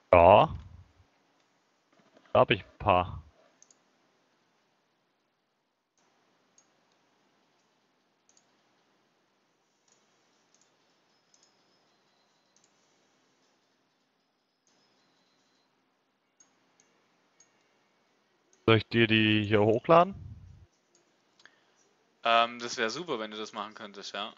Ja, da habe ich ein paar. Soll ich dir die hier hochladen? Das wäre super, wenn du das machen könntest, ja.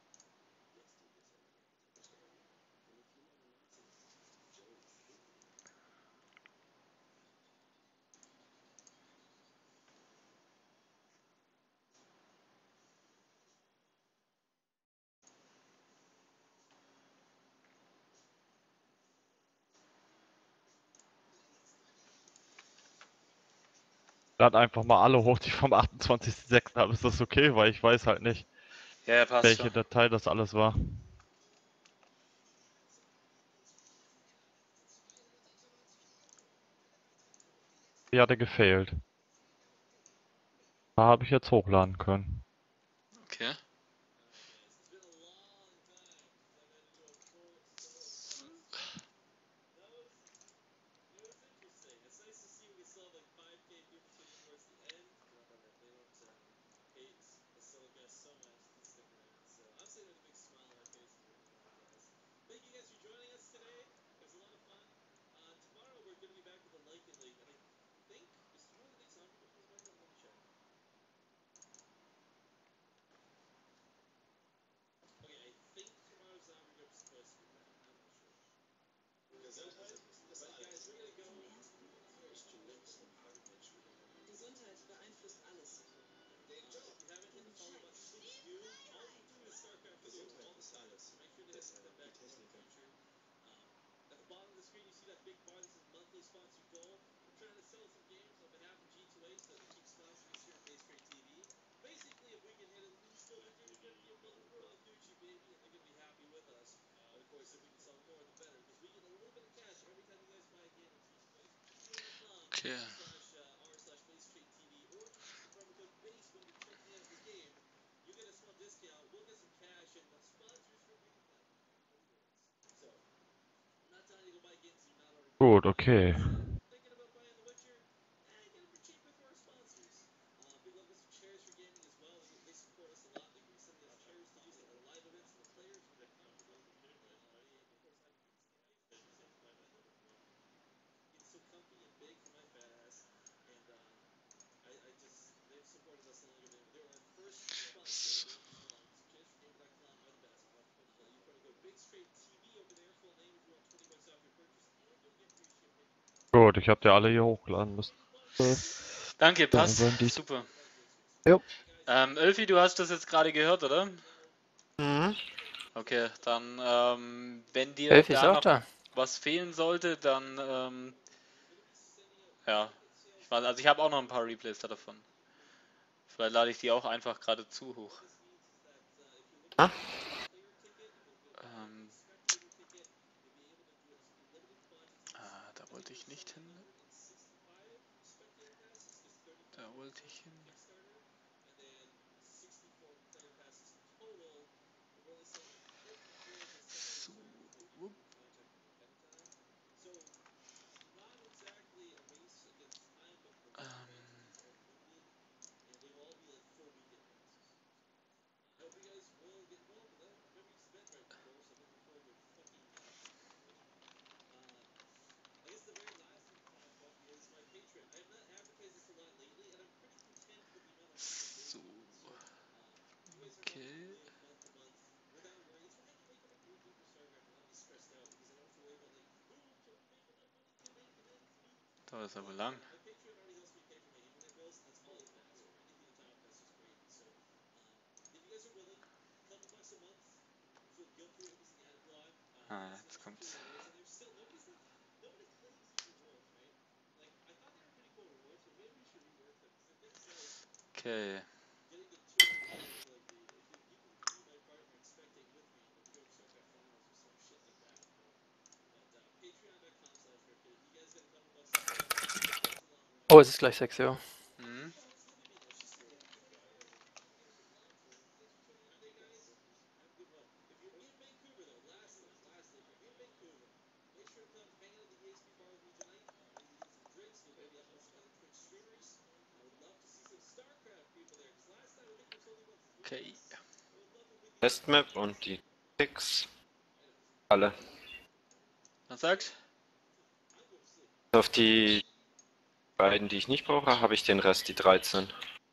Lad einfach mal alle hoch, die ich vom 28.06. habe. Ist das okay? Weil ich weiß halt nicht, Ja, ja, passt welche schon. Datei das alles war. Die hatte gefailt. Da habe ich jetzt hochladen können. Okay. Okay. Gut, okay. Gut, ich habe dir alle hier hochgeladen müssen. Danke, Dann passt. sollen die. Super. Jo. Ölfi, du hast das jetzt gerade gehört, oder? Mhm. Okay, dann, wenn dir Elfi ist da auch noch da. was fehlen sollte, dann, ja. Also ich habe auch noch ein paar Replays davon. Vielleicht lade ich die auch einfach gerade zu hoch. Ah, Ähm, da wollte ich nicht hin. Da wollte ich hin. So, wupp. Ähm, so, okay. Da ist aber lang. Ah, jetzt kommt's. Okay. oh, es ist gleich 6 Uhr. Mhm. Okay. Testmap und die Picks. Alle. Was sagst Auf die beiden, die ich nicht brauche, habe ich den Rest, die 13.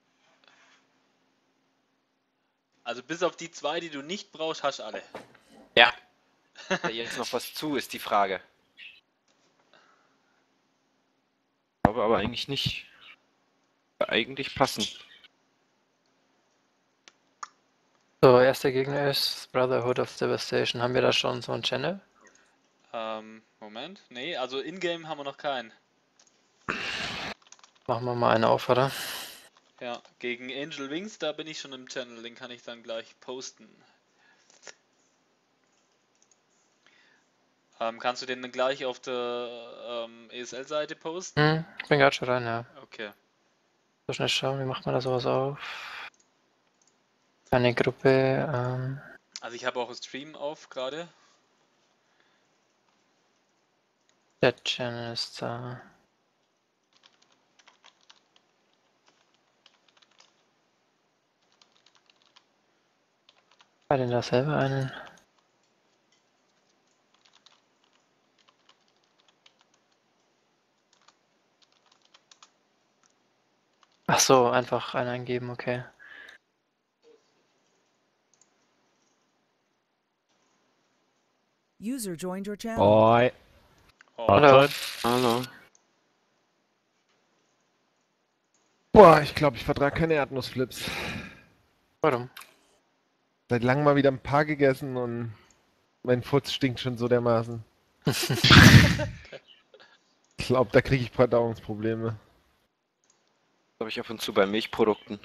Also bis auf die 2, die du nicht brauchst, hast du alle. Ja. Da jetzt noch was zu, ist die Frage. Ich glaube aber eigentlich nicht. Eigentlich passen. So, erster Gegner ist Brotherhood of Devastation. Haben wir da schon so einen Channel? Moment. Nee, also in-game haben wir noch keinen. Machen wir mal einen auf, oder? Ja, gegen Angel Wings, da bin ich schon im Channel, den kann ich dann gleich posten. Kannst du den dann gleich auf der ESL-Seite posten? Ich bin gerade schon rein, ja. Okay. So schnell schauen, wie macht man da sowas auf? Eine Gruppe, Also ich habe auch einen Stream auf gerade. der Channel ist da. Bei den da selber einen. Ach so, einfach einen eingeben, okay. User joined your channel. Oi. Oh, Hallo. Mahlzeit. Hallo. Boah, ich glaube, ich vertrage keine Erdnussflips. Warum? Seit langem mal wieder ein paar gegessen und mein Furz stinkt schon so dermaßen. Ich glaube, da kriege ich Verdauungsprobleme. Habe ich ab und zu bei Milchprodukten.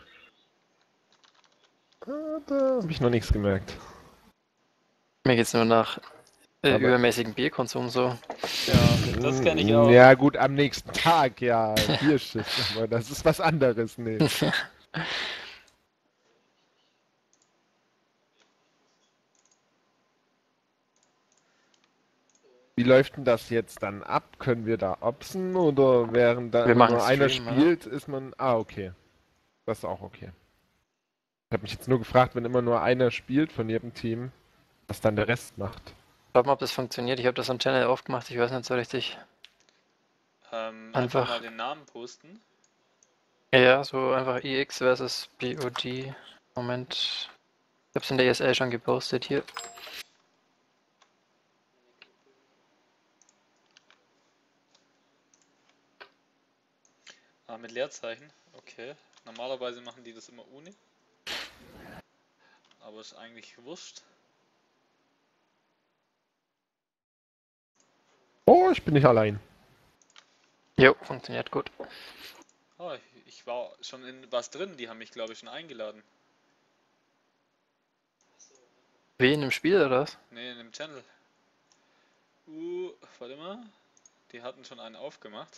Da habe ich noch nichts gemerkt. Mir geht's nur nach Aber- übermäßigem Bierkonsum so. ja, das kenne ich auch. Ja gut, am nächsten Tag, ja, Bierschiss, aber das ist was anderes, nee. Wie läuft denn das jetzt dann ab? Können wir da opsen oder während da Wir immer machen nur einer Stream, oder? spielt, ist man... Ah, okay. Das ist auch okay. Ich habe mich jetzt nur gefragt, wenn immer nur einer spielt von jedem Team, was dann der Rest macht. Schaut mal, ob das funktioniert. Ich habe das am Channel aufgemacht, ich weiß nicht so richtig. Einfach Einfach- mal den Namen posten. Ja, so einfach IX versus BOD. Moment. Ich hab's in der ESL schon gepostet hier. Ah, mit Leerzeichen. Okay. Normalerweise machen die das immer ohne. Aber ist eigentlich wurscht. Oh, ich bin nicht allein. Jo, funktioniert gut. Oh, ich war schon in was drin, die haben mich glaube ich schon eingeladen. Wie in einem Spiel oder was? Ne, in dem Channel. Warte mal. Die hatten schon einen aufgemacht.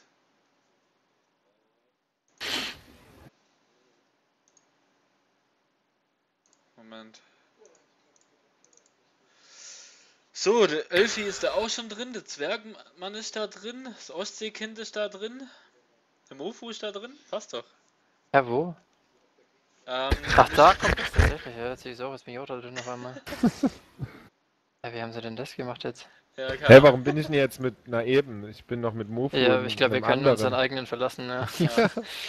Moment. So, der Elfi ist da auch schon drin, der Zwergmann ist da drin, das Ostseekind ist da drin, der Mofu ist da drin, passt doch. Ja, wo? Ach, da kommt das tatsächlich. Ja, jetzt sehe ich so, jetzt bin ich auch da drin auf einmal. Ja, wie haben sie denn das gemacht jetzt? Ja, keine Hä, Ahnung. warum bin ich denn jetzt mit einer Eben? Ich bin noch mit Mofu Ja, und ich glaube, wir einem können unseren anderen. eigenen verlassen, ja. Ja.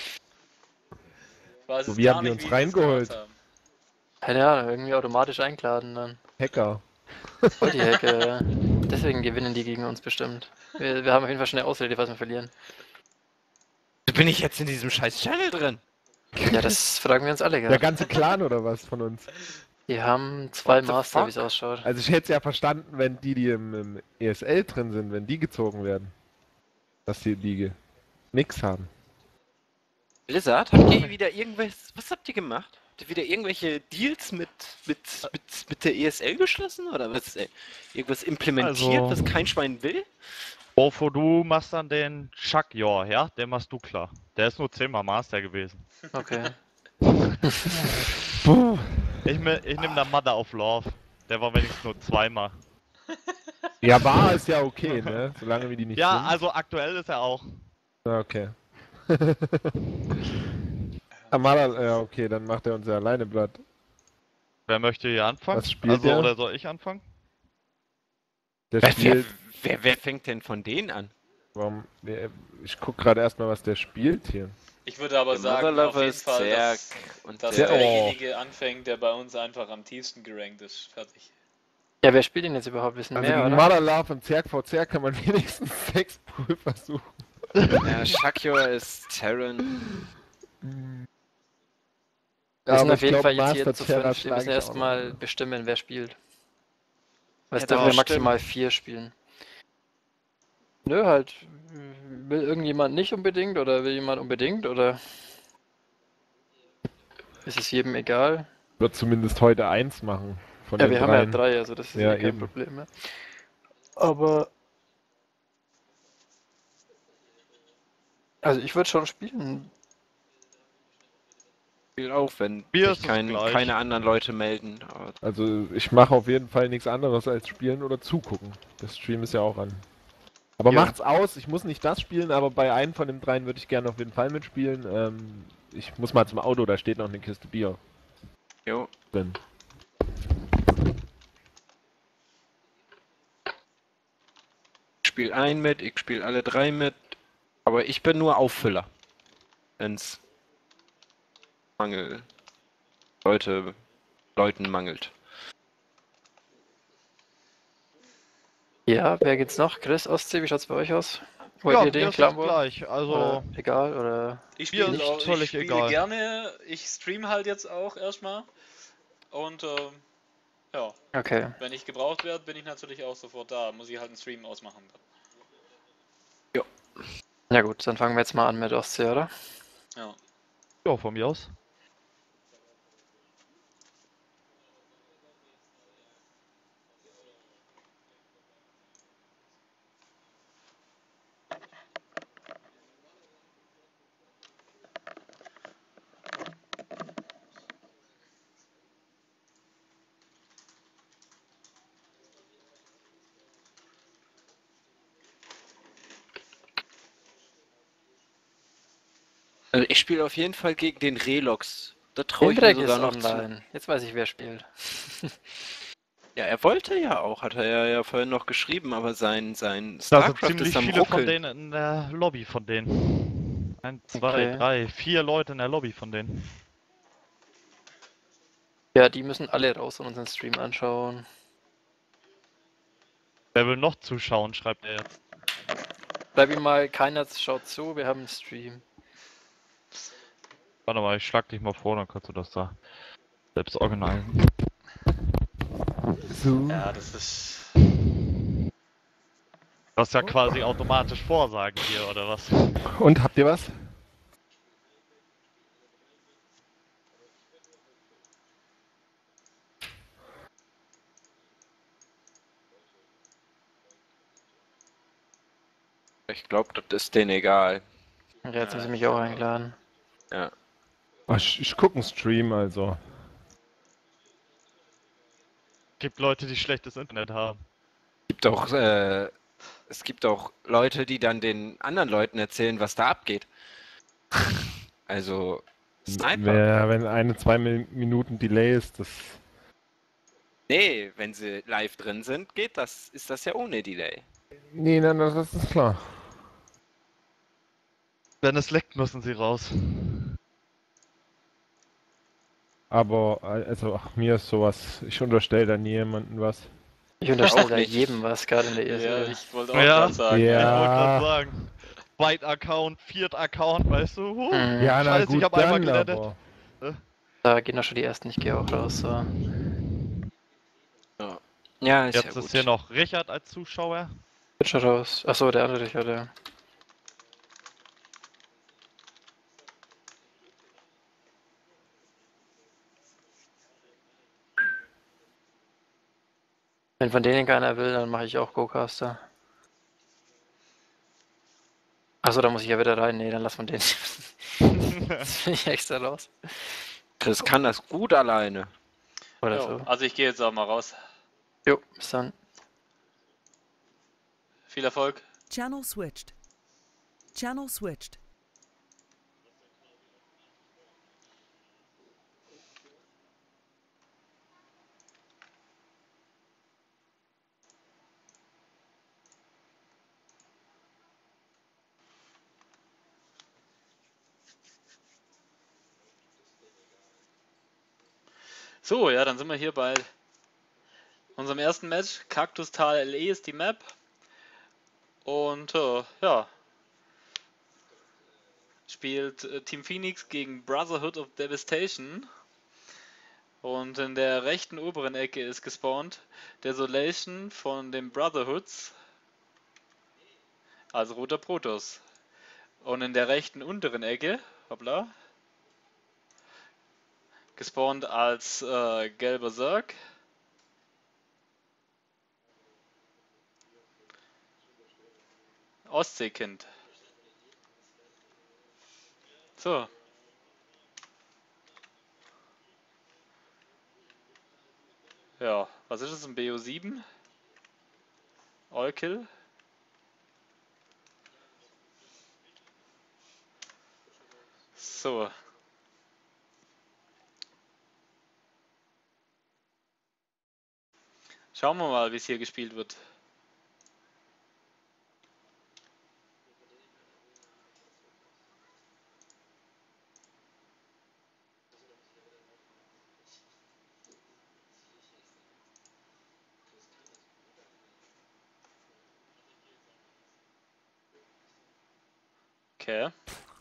Ich weiß So, es wie gar haben die nicht, uns wie das reingeholt? gemacht haben. Keine Ahnung, irgendwie automatisch eingeladen dann. Hacker. Voll die Hecke, ja. Deswegen gewinnen die gegen uns bestimmt. Wir haben auf jeden Fall schon eine Ausrede, was wir verlieren. Bin ich jetzt in diesem scheiß Channel drin? Ja, das fragen wir uns alle Der gerade. ganze Clan oder was von uns? Die haben 2 What the Master, fuck? wie es ausschaut. Also ich hätte es ja verstanden, wenn die im ESL drin sind, wenn die gezogen werden. Dass die nix haben. Blizzard, habt ihr wieder irgendwas... Was habt ihr gemacht? Habt ihr wieder irgendwelche Deals mit der ESL geschlossen? Oder was? Irgendwas implementiert, Also- was kein Schwein will? Bevor du machst dann den Chuck, ja, den machst du klar. Der ist nur 10-mal Master gewesen. Okay. Puh. Ich nehm da Mother of Love. Der war wenigstens nur 2-mal. Ja, war es ja okay, ne? Solange wir die nicht Ja, sind. also aktuell ist er auch. Ah, okay. Amara, ja okay, dann macht er uns ja alleine platt. Wer möchte hier anfangen? Was spielt Also, der? oder soll ich anfangen? Der Wer, spielt. wer fängt denn von denen an? Ich guck gerade erstmal, was der spielt hier. Ich würde aber Der sagen, Mother auf Lover jeden ist Fall, Zerg dass, und dass der- derjenige anfängt, der bei uns einfach am tiefsten gerankt ist. Fertig. Ja, wer spielt ihn jetzt überhaupt? Wissen Also mehr, gegen oder? Mother Love und Zerg vor Zerg kann man wenigstens 6 Pool versuchen. Ja, Shakyor ist Terran. Wir sind aber auf ich jeden glaub, Fall jetzt hier Master zu Terra 5. Wir müssen schlage ich auch noch. erstmal bestimmen, wer spielt. Weil es Ja, dürfen das wir stimmt. maximal 4 spielen. Nö, halt. Will irgendjemand nicht unbedingt oder will jemand unbedingt oder ist es jedem egal? Wird zumindest heute 1 machen von Ja, den wir haben ja dreien. 3, also das ist Ja, eh kein eben. Problem mehr. Aber. Also ich würde schon spielen. Spiel auch, wenn Mir sich ist es gleich. keine anderen Leute melden. Aber Also ich mache auf jeden Fall nichts anderes als spielen oder zugucken. Der Stream ist ja auch an. Aber Jo. macht's aus, ich muss nicht das spielen, aber bei einem von den dreien würde ich gerne auf jeden Fall mitspielen. Ich muss mal zum Auto, da steht noch eine Kiste Bier jo. drin. Ich spiele einen mit, ich spiele alle 3 mit. Aber ich bin nur Auffüller. Wenn's Leuten mangelt. Ja, wer geht's noch? Chris, Ostsee, wie schaut's bei euch aus? Wollt Ja, ihr mir den ist es Clanwar? gleich. Also, Oder egal, oder. Ich Mir spiele ist auch, ich völlig spiele egal. gerne. Ich stream halt jetzt auch erstmal. Und ja, Okay. wenn ich gebraucht werde, bin ich natürlich auch sofort da. Muss ich halt einen Stream ausmachen. Ja gut, dann fangen wir jetzt mal an mit Ostsee, oder? Ja. ja, von mir aus. Also ich spiele auf jeden Fall gegen den Relox. Da traue ich mir Indrek ist sogar noch zu. online. Jetzt weiß ich, wer spielt. Ja, er wollte ja auch, hat er ja vorhin noch geschrieben, aber sein Da sind StarCraft ziemlich ist am viele von Ruckeln. denen in der Lobby von denen. 1, 2, Okay. 3, 4 Leute in der Lobby von denen. Ja, die müssen alle raus und unseren Stream anschauen. Wer will noch zuschauen, schreibt er jetzt. Bleib ihm mal, keiner schaut zu, wir haben einen Stream. Warte mal, ich schlag dich mal vor, dann kannst du das da selbst organisieren. So. Ja, das ist. Das ist ja quasi automatisch Vorsagen hier, oder was? Und habt ihr was? Ich glaube, das ist denen egal. Ja, jetzt haben sie mich auch eingeladen. Ja. Ach, ich gucke einen Stream, also. Gibt Leute, die schlechtes Internet haben. Es gibt auch Leute, die dann den anderen Leuten erzählen, was da abgeht. Also, Sniper. Wenn 2 Minuten Delay ist, das. Nee, wenn sie live drin sind, ist das ja ohne Delay. Nee, nein, das ist klar. Wenn es leckt, müssen sie raus. Aber, also, ach, mir ist sowas. Ich unterstelle da nie jemandem was. Ich unterstelle Auch da nicht. jedem was, gerade in der Ja, ESL. ich wollte auch Ja. gerade sagen. Ja. Ich wollte gerade sagen. Zweit Account, Viert Account, weißt du? Ja, na Scheiße, gut, ich hab einmal dann, gerettet. aber. Da gehen doch schon die ersten, ich gehe auch raus. So. Ja, ist Jetzt ja ist gut. hier noch Richard als Zuschauer. Bin schon raus. Achso, der andere Richard, ja. Wenn von denen keiner will, dann mache ich auch Go-Caster. Achso, da muss ich ja wieder rein. Nee, dann lass von denen. Jetzt bin ich extra raus. Chris kann das gut alleine. Oder Jo, so. also ich gehe jetzt auch mal raus. Jo, bis dann. Viel Erfolg. Channel switched. Channel switched. So, ja, dann sind wir hier bei unserem ersten Match. Kaktustal LE ist die Map. Und ja, spielt Team Phoenix gegen Brotherhood of Devastation. Und in der rechten oberen Ecke ist gespawnt Desolation von den Brotherhoods als roter Protoss. Und in der rechten unteren Ecke, hoppla, gespawnt als gelber Zerg Ostseekind. So. Ja, was ist das? Ein BO7? All-Kill? So. Schauen wir mal, wie es hier gespielt wird. Okay.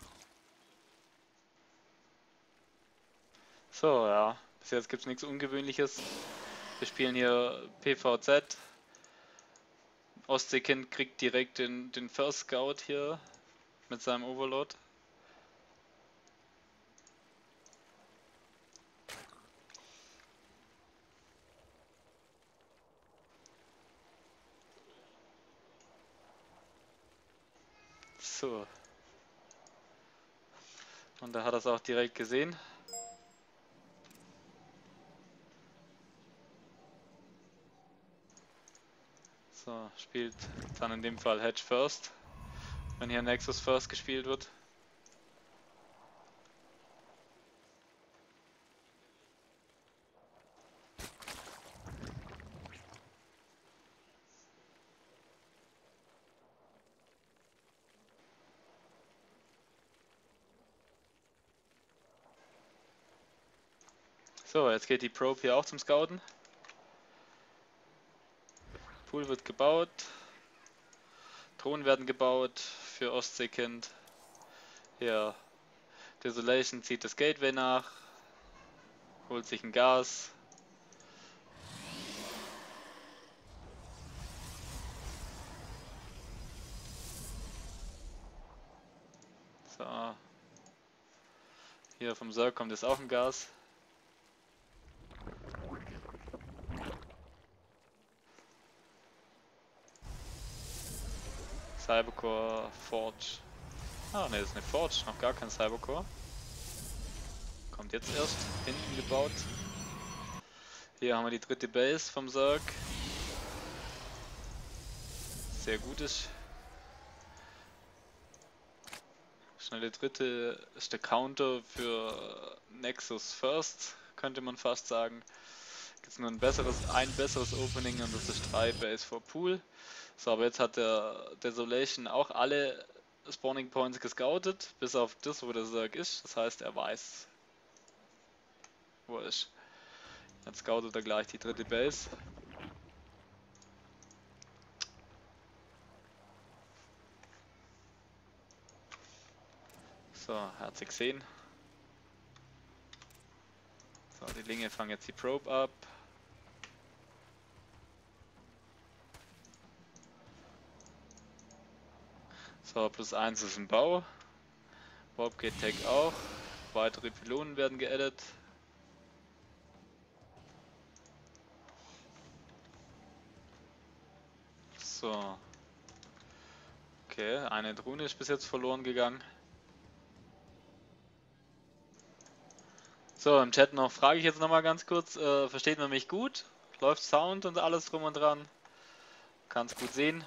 So, ja. Bis jetzt gibt es nichts Ungewöhnliches. Wir spielen hier PvZ. Ostseekind kriegt direkt den First Scout hier mit seinem Overlord. So. Und da hat er es auch direkt gesehen. So, spielt dann in dem Fall Hedge First, wenn hier Nexus First gespielt wird. So, jetzt geht die Probe hier auch zum Scouten. Pool wird gebaut. Drohnen werden gebaut für Ostseekind. Hier, Desolation zieht das Gateway nach. Holt sich ein Gas. So. Hier vom Zerg kommt jetzt auch ein Gas. Cybercore, Forge. Ah ne, das ist eine Forge, noch gar kein Cybercore. Kommt jetzt erst, hinten gebaut. Hier haben wir die dritte Base vom Zerg. Sehr gut ist. Schnelle dritte ist der Counter für Nexus First, könnte man fast sagen. Gibt nur ein besseres Opening und das ist 3 Base for Pool. So, aber jetzt hat der Desolation auch alle Spawning Points gescoutet, bis auf das, wo der Zerg ist. Das heißt, er weiß, wo er ist. Jetzt scoutet er gleich die dritte Base. So, hat sie gesehen. So, die Linge fangen jetzt die Probe ab. So, +1 ist im Bau. Warp Gate Tag auch. Weitere Pylonen werden geaddet. So. Okay, eine Drohne ist bis jetzt verloren gegangen. So, im Chat noch frage ich jetzt nochmal ganz kurz, versteht man mich gut? Läuft Sound und alles drum und dran? Kann es gut sehen.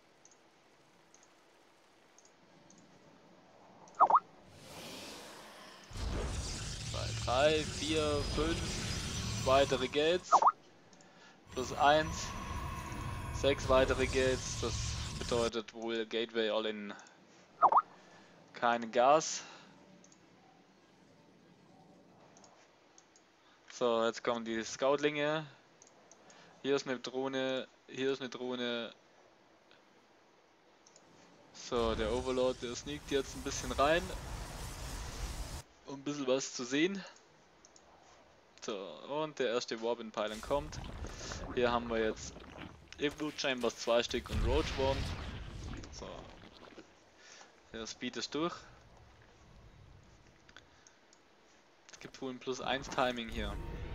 3, 4, 5 weitere Gates. +1. 6 weitere Gates. Das bedeutet wohl Gateway All-in. Kein Gas. So, jetzt kommen die Scoutlinge. Hier ist eine Drohne, hier ist eine Drohne. So, der Overlord, der sneakt jetzt ein bisschen rein, um ein bisschen was zu sehen. So, und der erste Warbin Pylon kommt. Hier haben wir jetzt Evo Chambers 2 Stück und Roach Worm. So, der Speed ist durch. Es gibt wohl ein +1 Timing hier.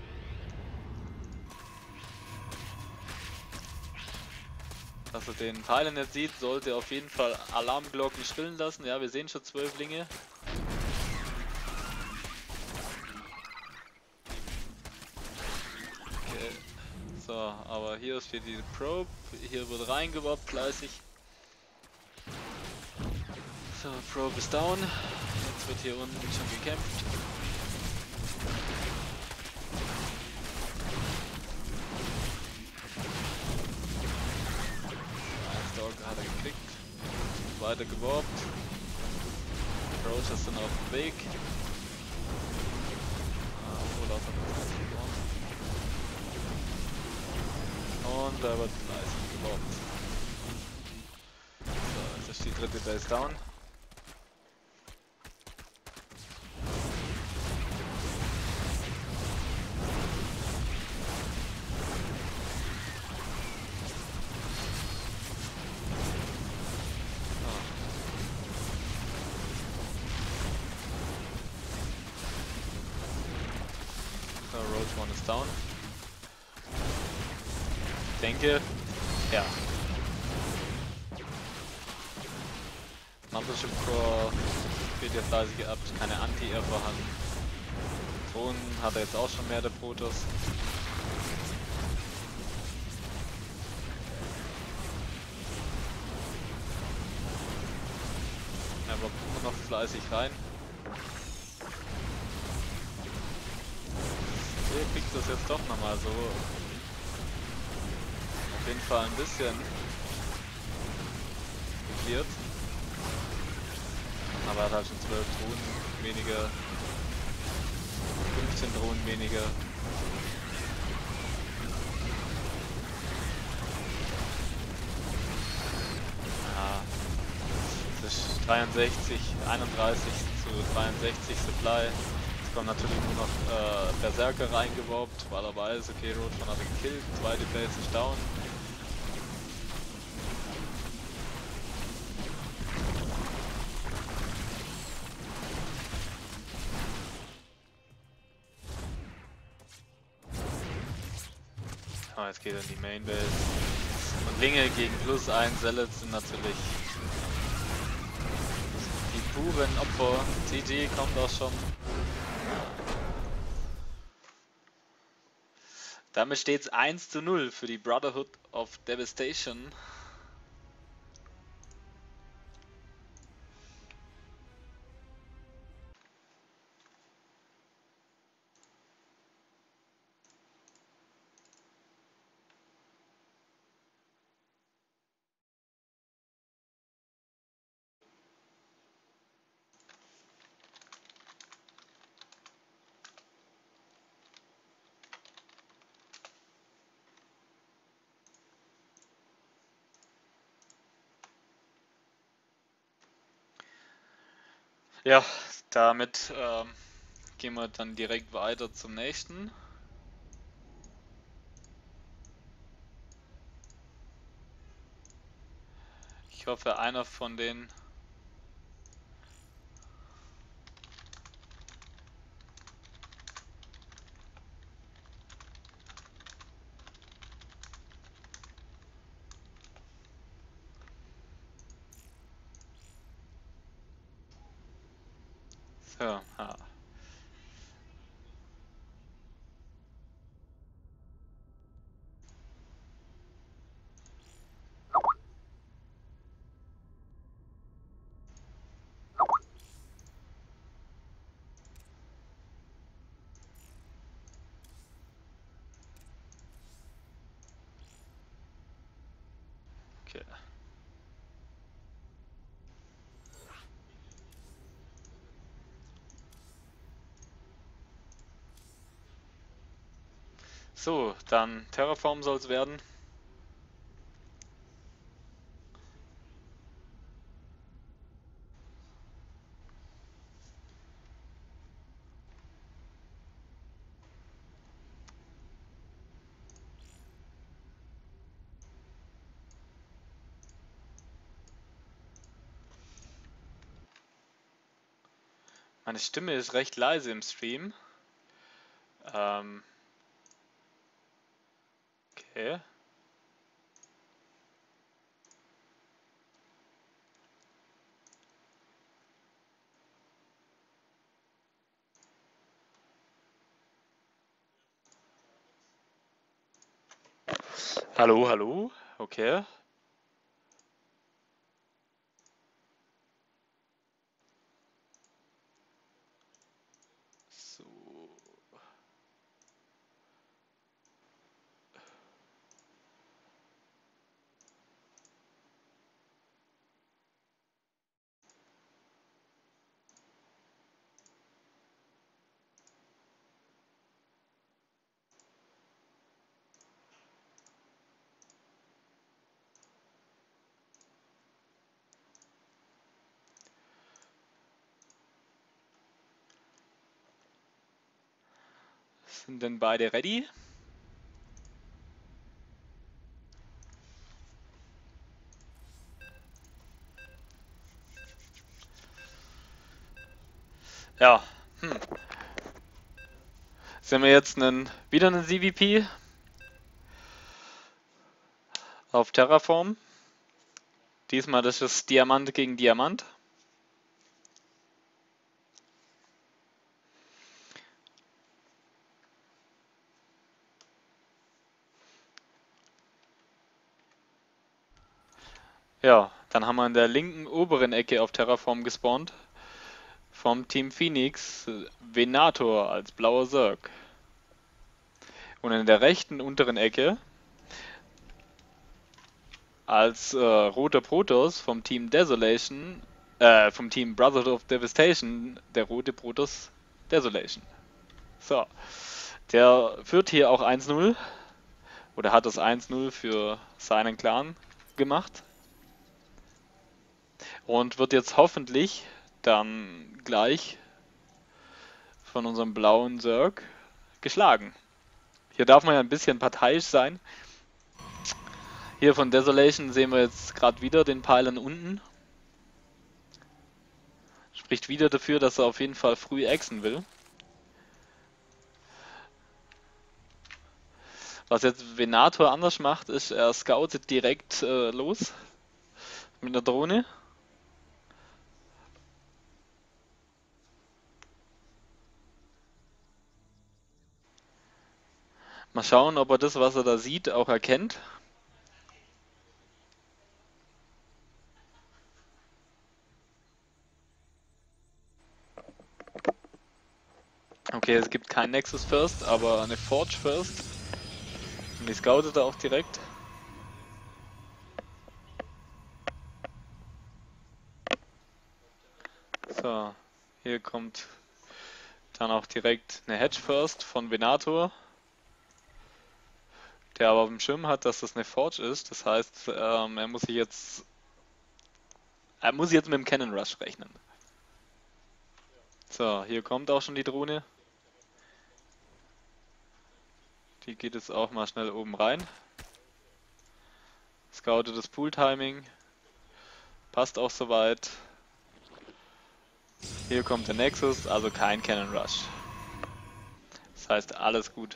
Dass er den Pylon jetzt sieht, sollte auf jeden Fall Alarmglocken schrillen lassen. Ja, wir sehen schon 12 Linge. Okay. So, aber hier ist hier die Probe. Hier wird reingewoppt fleißig. So, Probe ist down. Jetzt wird hier unten schon gekämpft. Ein Stalker hat er gekriegt. Weiter geworbt. Roach ist dann auf dem Weg. Olaf hat das Ganze gewonnen. Und da wird fleißig geworbt. So, jetzt ist die dritte Base down. Roach One ist down. Ich denke, ja. Mothership Core spielt ja fleißig ab, keine Anti-Air vorhanden. Drohnen hat er jetzt auch schon mehr, der Protoss. Er war immer noch fleißig rein. Hier kriegt das jetzt doch nochmal so auf jeden Fall ein bisschen geklärt. Aber er hat halt schon 12 Drohnen weniger, 15 Drohnen weniger. Ja, das ist 63, 31 zu 63 Supply. Jetzt kommen natürlich nur noch Berserker reingeworbt, weil er weiß, okay, Roach hat er gekillt, zweite Base ist down. Oh, jetzt geht er in die Main Base. Und Linge gegen +1 Zealots sind natürlich die puren Opfer. GG kommt auch schon. Damit steht es 1:0 für die Brotherhood of Devastation. Ja, damit gehen wir dann direkt weiter zum nächsten. Ich hoffe, einer von den so, ja. Okay. So, dann Terraform soll es werden. Meine Stimme ist recht leise im Stream. Okay. Hallo, hallo. Okay. So. Sind denn beide ready? Ja. Sind wir jetzt wieder einen CVP auf Terraform? Diesmal das ist Diamant gegen Diamant. Ja, dann haben wir in der linken oberen Ecke auf Terraform gespawnt. Vom Team Phoenix Venator als blauer Zerg. Und in der rechten unteren Ecke als roter Protoss vom Team Desolation, vom Team Brothers of Devastation, der rote Protoss Desolation. So, der führt hier auch 1-0 oder hat das 1-0 für seinen Clan gemacht und wird jetzt hoffentlich dann gleich von unserem blauen Zerg geschlagen. Hier darf man ja ein bisschen parteiisch sein. Hier von Desolation sehen wir jetzt gerade wieder den Pylon unten. Spricht wieder dafür, dass er auf jeden Fall früh exen will. Was jetzt Venator anders macht, ist, er scoutet direkt los mit einer Drohne. Mal schauen, ob er das, was er da sieht, auch erkennt. Okay, es gibt kein Nexus First, aber eine Forge First. Und die scoutet er auch direkt. So, hier kommt dann auch direkt eine Hedge First von Venator. Der aber auf dem Schirm hat, dass das eine Forge ist. Das heißt, er muss jetzt mit dem Cannon Rush rechnen. So, hier kommt auch schon die Drohne. Die geht jetzt auch mal schnell oben rein. Scoutet das Pool-Timing. Passt auch soweit. Hier kommt der Nexus, also kein Cannon Rush. Das heißt, alles gut.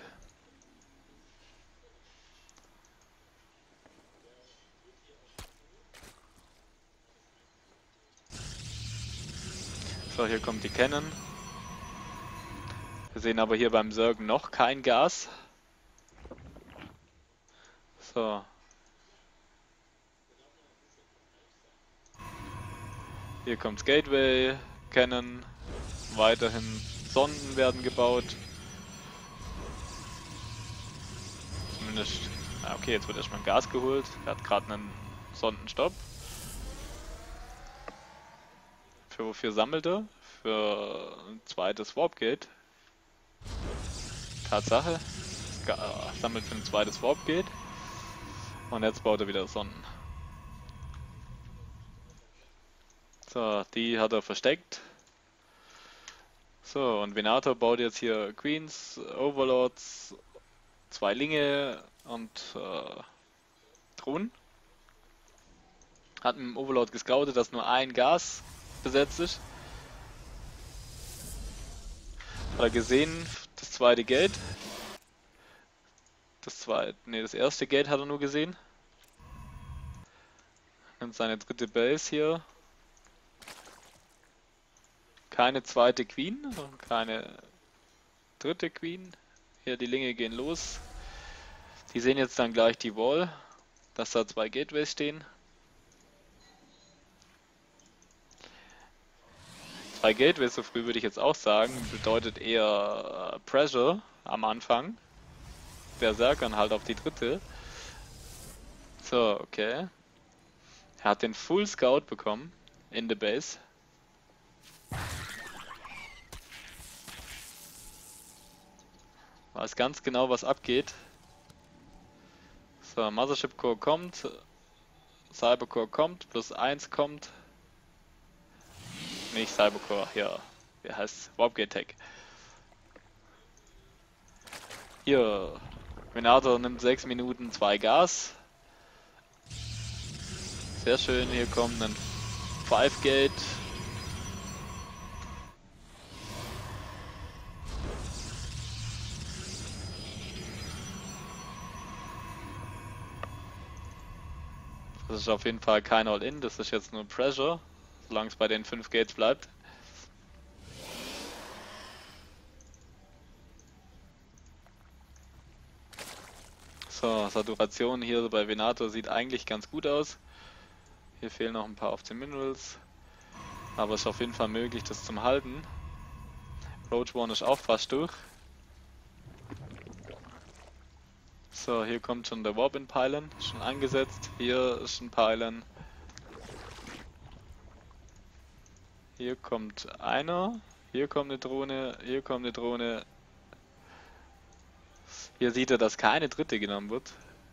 So, hier kommt die Cannon. Wir sehen aber hier beim Zerg noch kein Gas. So. Hier kommt's Gateway, Cannon, weiterhin Sonden werden gebaut. Zumindest, okay, jetzt wird erstmal Gas geholt. Er hat gerade einen Sondenstopp. Für wofür sammelt er? Für ein zweites Warpgate. Tatsache. sammelt für ein zweites Warp Gate. Und jetzt baut er wieder Sonnen. So, die hat er versteckt. So, und Venator baut jetzt hier Queens, Overlords, 2 Linge und Drohnen. Hat mit dem Overlord gescoutet, dass nur ein Gas besetzt ist. Hat er gesehen, das zweite Gate. Das erste Gate hat er nur gesehen. Nimmt seine dritte Base hier. Keine zweite Queen, keine dritte Queen. Hier die Linge gehen los. Die sehen jetzt dann gleich die Wall, dass da 2 Gateways stehen. 2 Gateways, so früh würde ich jetzt auch sagen, bedeutet eher Pressure am Anfang. Berserkern halt auf die dritte. So, okay. Er hat den Full Scout bekommen in der Base. Weiß ganz genau, was abgeht. So, Mothership Core kommt. Cybercore kommt. +1 kommt. Nicht Cybercore, hier. Wie heißt Warpgate Tech. Hier. Venator nimmt 6 Minuten 2 Gas. Sehr schön, hier kommt ein 5 Gate. Das ist auf jeden Fall kein All-In, das ist jetzt nur Pressure, solange es bei den 5 Gates bleibt. So, Saturation hier bei Venator sieht eigentlich ganz gut aus. Hier fehlen noch ein paar auf den Minerals, aber es ist auf jeden Fall möglich, das zum Halten. Roach One ist auch fast durch. So, hier kommt schon der Warp in Pylon, schon angesetzt. Hier ist ein Pylon. Hier kommt einer. Hier kommt eine Drohne. Hier kommt eine Drohne. Hier sieht er, dass keine dritte genommen wird.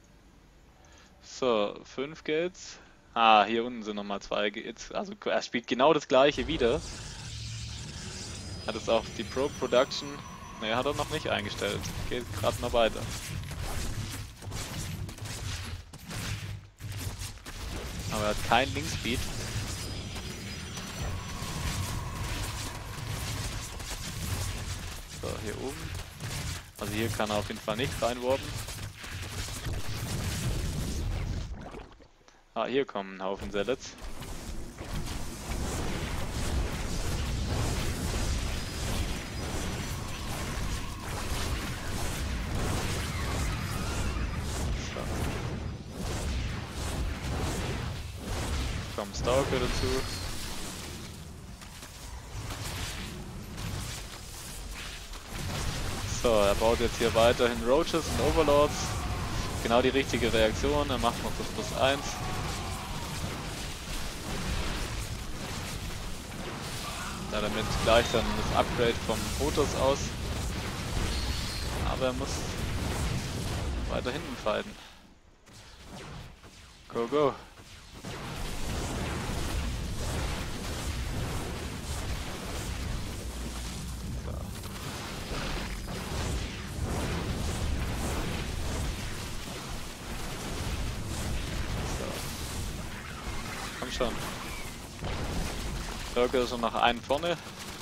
So, 5 Gates. Ah, hier unten sind nochmal 2 Gates. Also er spielt genau das gleiche wieder. Hat es auch die Pro Production. Ne, hat er noch nicht eingestellt. Geht gerade noch weiter. Aber er hat keinen Linkspeed. So, hier oben. Also hier kann er auf jeden Fall nicht reinwarpen. Ah, hier kommen ein Haufen Zellets. Kommt Stalker dazu. So, er baut jetzt hier weiterhin Roaches und Overlords. Genau die richtige Reaktion, er macht noch das +1. Da damit gleich dann das Upgrade vom Protoss aus. Aber er muss weiter hinten fighten. Go, go! Schon. Circle ist noch einen vorne.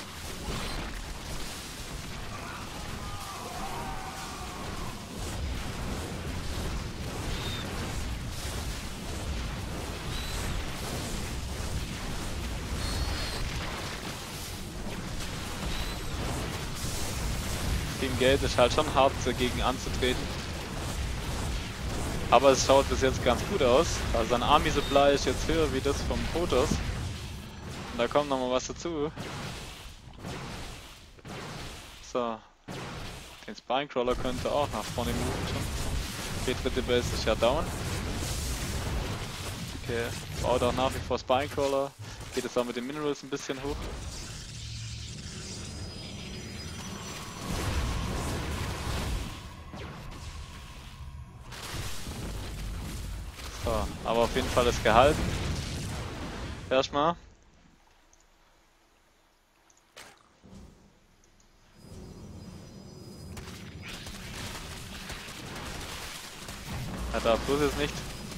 Team Gate ist halt schon hart dagegen anzutreten. Aber es schaut bis jetzt ganz gut aus. Also sein Army Supply ist jetzt höher wie das vom Protoss. Und da kommt nochmal was dazu. So. Den Spinecrawler könnte auch nach vorne moven schon. Die dritte Base ist ja down. Okay, baut auch nach wie vor Spinecrawler. Geht es auch mit den Minerals ein bisschen hoch. So, aber auf jeden Fall ist gehalten. Erstmal. Er darf bloß jetzt nicht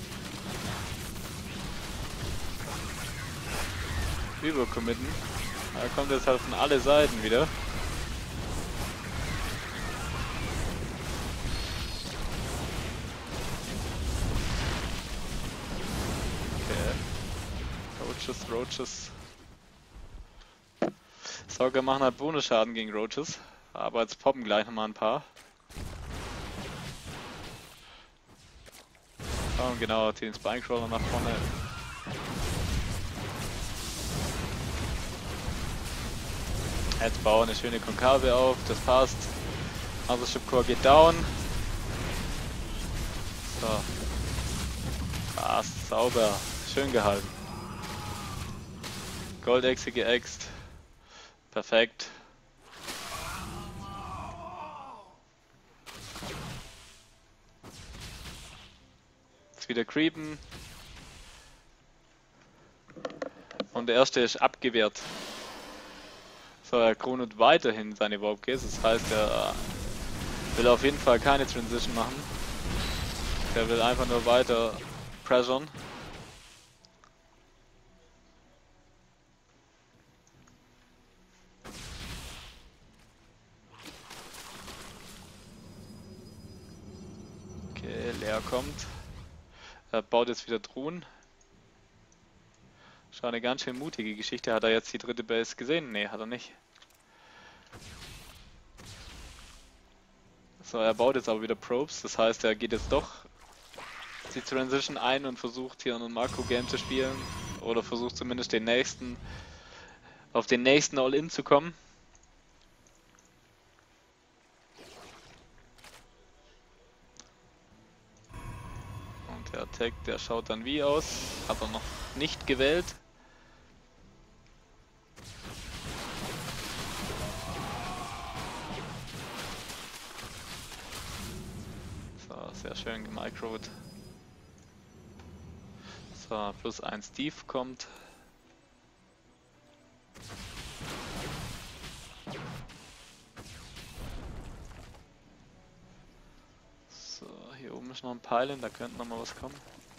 übercommitten. Er kommt jetzt halt von alle Seiten wieder. Okay. Roaches. Sauger machen halt Bonusschaden gegen Roaches. Aber jetzt poppen gleich nochmal ein paar. Oh, genau, den Spinecrawler nach vorne. Jetzt bauen eine schöne Konkave auf, das passt. Mothership Core geht down. So. Passt, sauber. Schön gehalten. Goldechse geäxt. Perfekt. Jetzt wieder creepen. Und der erste ist abgewehrt. So, er chronet weiterhin seine Warp Case. Das heißt, er will auf jeden Fall keine Transition machen. Er will einfach nur weiter pressuren. Okay, Leer kommt. Er baut jetzt wieder Truhen. Schon eine ganz schön mutige Geschichte. Hat er jetzt die dritte Base gesehen? Nee, hat er nicht. So, er baut jetzt aber wieder Probes. Das heißt, er geht jetzt doch die Transition ein und versucht hier einen Makro-Game zu spielen. Oder versucht zumindest auf den nächsten All-In zu kommen. Und der Attack, der schaut dann wie aus. Hat er noch nicht gewählt. So, sehr schön gemicrowed. So, plus 1 Steve kommt. So, hier oben ist noch ein Pylon, da könnte noch mal was kommen.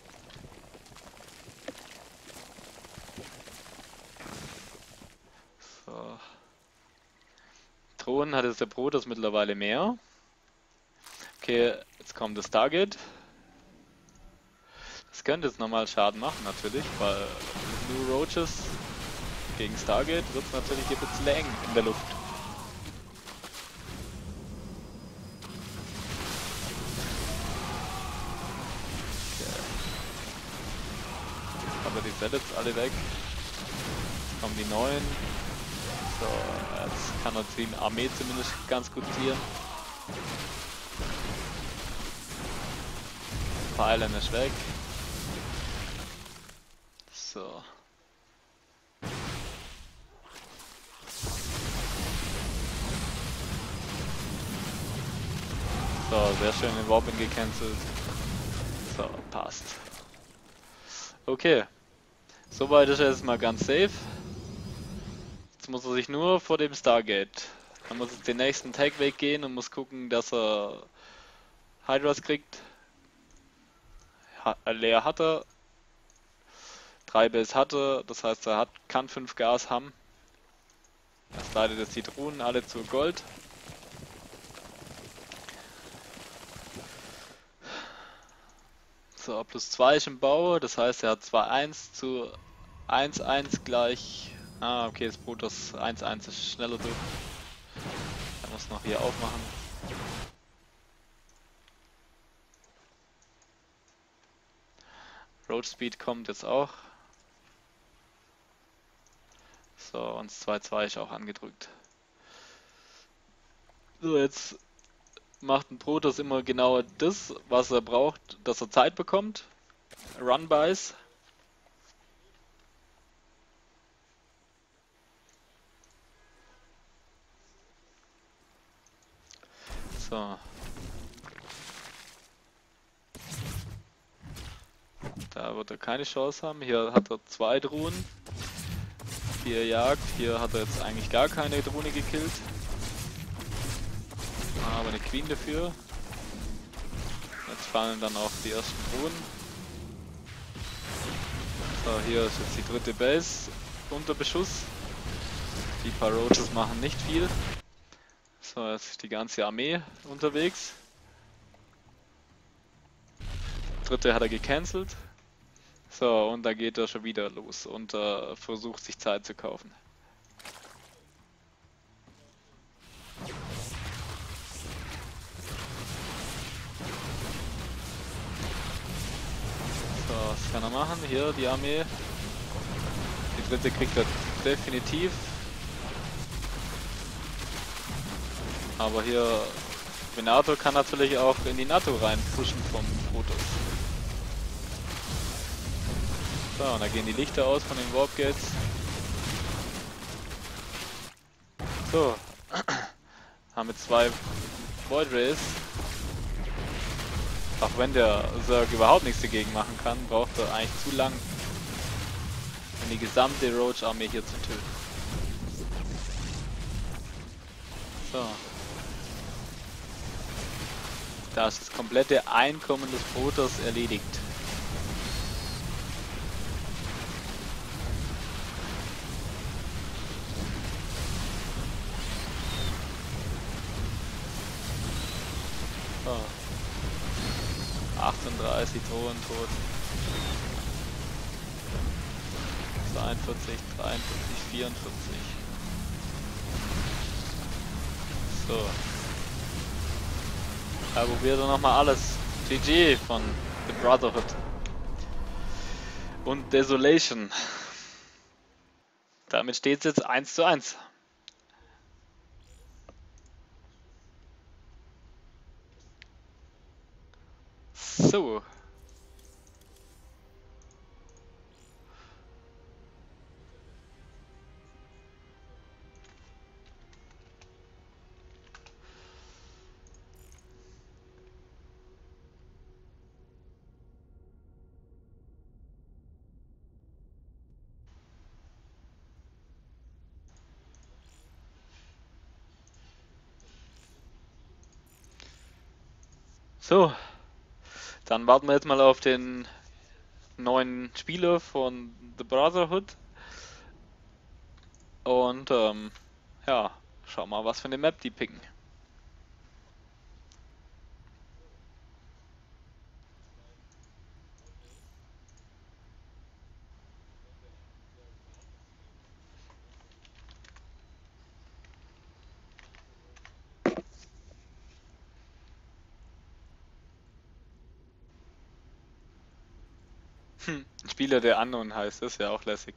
So. Thron hat jetzt der Protoss mittlerweile mehr. Okay, jetzt kommt das Target. Das könnte jetzt nochmal Schaden machen natürlich, weil mit nur Roaches gegen Stargate wird es natürlich ein bisschen eng in der Luft. Okay. Aber die Pellets alle weg. Jetzt kommen die neuen. So, jetzt kann er die Armee zumindest ganz gut ziehen. Pylon ist weg. So. So, sehr schön den Warping gecancelt. So, passt. Okay. Soweit ist er jetzt mal ganz safe. Jetzt muss er sich nur vor dem Stargate. Er muss jetzt den nächsten Tag-Weg gehen und muss gucken, dass er Hydras kriegt. Leer hat er. 3 Base hat er, das heißt kann 5 Gas haben. Er slidet jetzt die Truhen alle zu Gold. So, plus 2 ist im Bau, das heißt er hat 2-1 zu 1-1 gleich. Ah, okay, das Protoss 1-1 ist schneller durch. Er muss noch hier aufmachen. Road Speed kommt jetzt auch. So, und 2-2 ist auch angedrückt. So, jetzt macht ein Protoss immer genau das, was er braucht, dass er Zeit bekommt. Run-Bys. So. Da wird er keine Chance haben. Hier hat er 2 Drohnen, die er jagt. Hier hat er jetzt eigentlich gar keine Drohne gekillt. Aber eine Queen dafür. Jetzt fallen dann auch die ersten Drohnen. So, hier ist jetzt die dritte Base unter Beschuss. Die paar Roaches machen nicht viel. So, jetzt ist die ganze Armee unterwegs. Dritte hat er gecancelt. So, und da geht er schon wieder los und versucht sich Zeit zu kaufen. So, was kann er machen? Hier die Armee. Die dritte kriegt er definitiv. Aber hier Venator kann natürlich auch in die NATO rein pushen vom Protoss. So, und da gehen die Lichter aus von den Warp Gates. So, haben wir 2 Void Rays. Auch wenn der Zerg überhaupt nichts dagegen machen kann, braucht er eigentlich zu lang, um die gesamte Roach-Armee hier zu töten. So. Da ist das komplette Einkommen des Protoss erledigt. So. 38 Drohnen tot. 42, 43, 44. So. Da probiert er nochmal alles. GG von The Brotherhood. Und Desolation. Damit steht es jetzt 1:1. So. So, dann warten wir jetzt mal auf den neuen Spieler von The Brotherhood. Und ja, schau mal, was für eine Map die picken. Ein Spieler, der Unknown heißt, das ist ja auch lässig.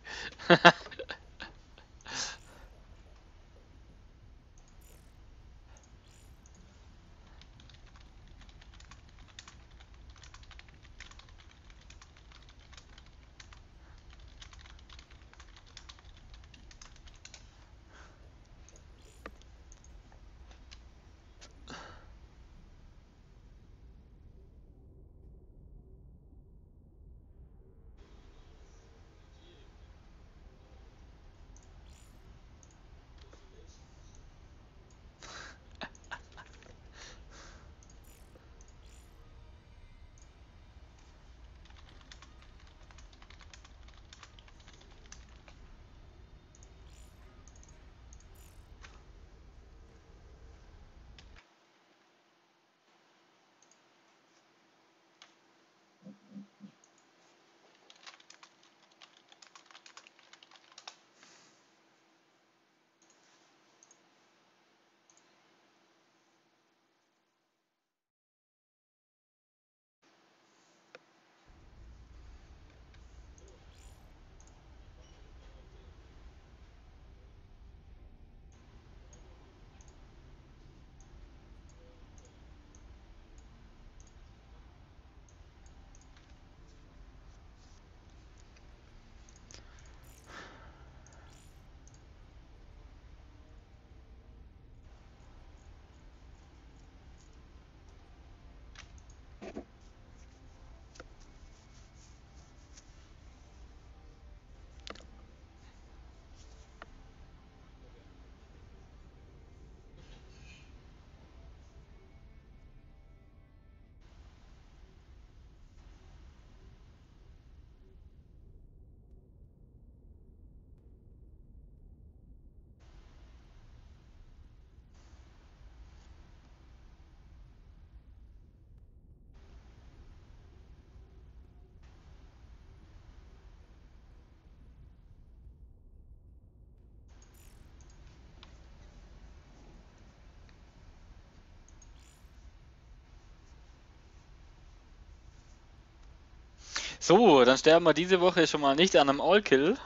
So, dann sterben wir diese Woche schon mal nicht an einem All-Kill.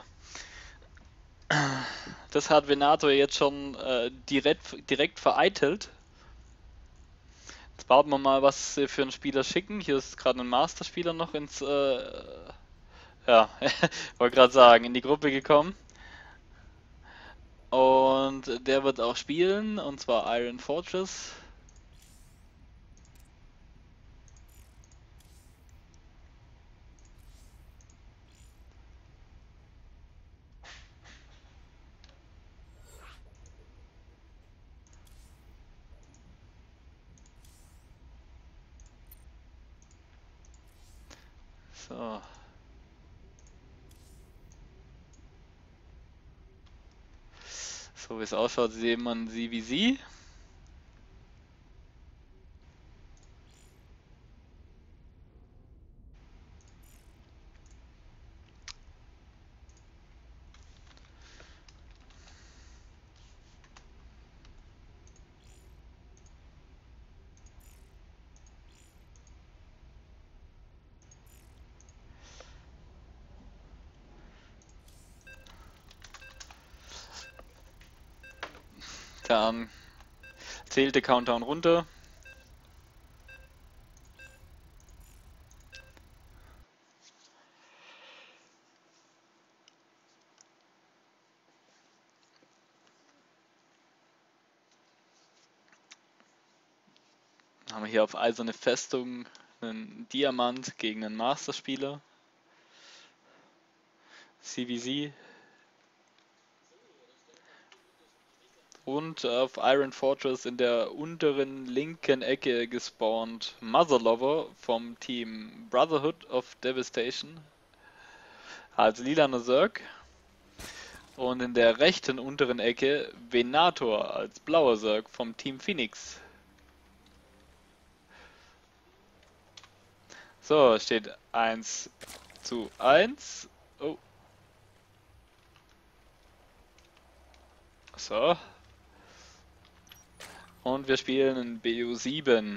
Das hat Venator jetzt schon direkt vereitelt. Jetzt warten wir mal, was sie für einen Spieler schicken. Hier ist gerade ein Master-Spieler noch ins, ja, wollte gerade sagen, in die Gruppe gekommen. Und der wird auch spielen, und zwar Iron Fortress. So. So wie es ausschaut, sieht man sie wie sie. Dann zählt der Countdown runter. Dann haben wir hier auf Eiserne Festung einen Diamant gegen einen Masterspieler. CVC. Und auf Iron Fortress in der unteren linken Ecke gespawnt Motherlover vom Team Brotherhood of Devastation als lilaner Zerg. Und in der rechten unteren Ecke Venator als blauer Zerg vom Team Phoenix. So, steht 1:1. Oh. So. Und wir spielen in BU7.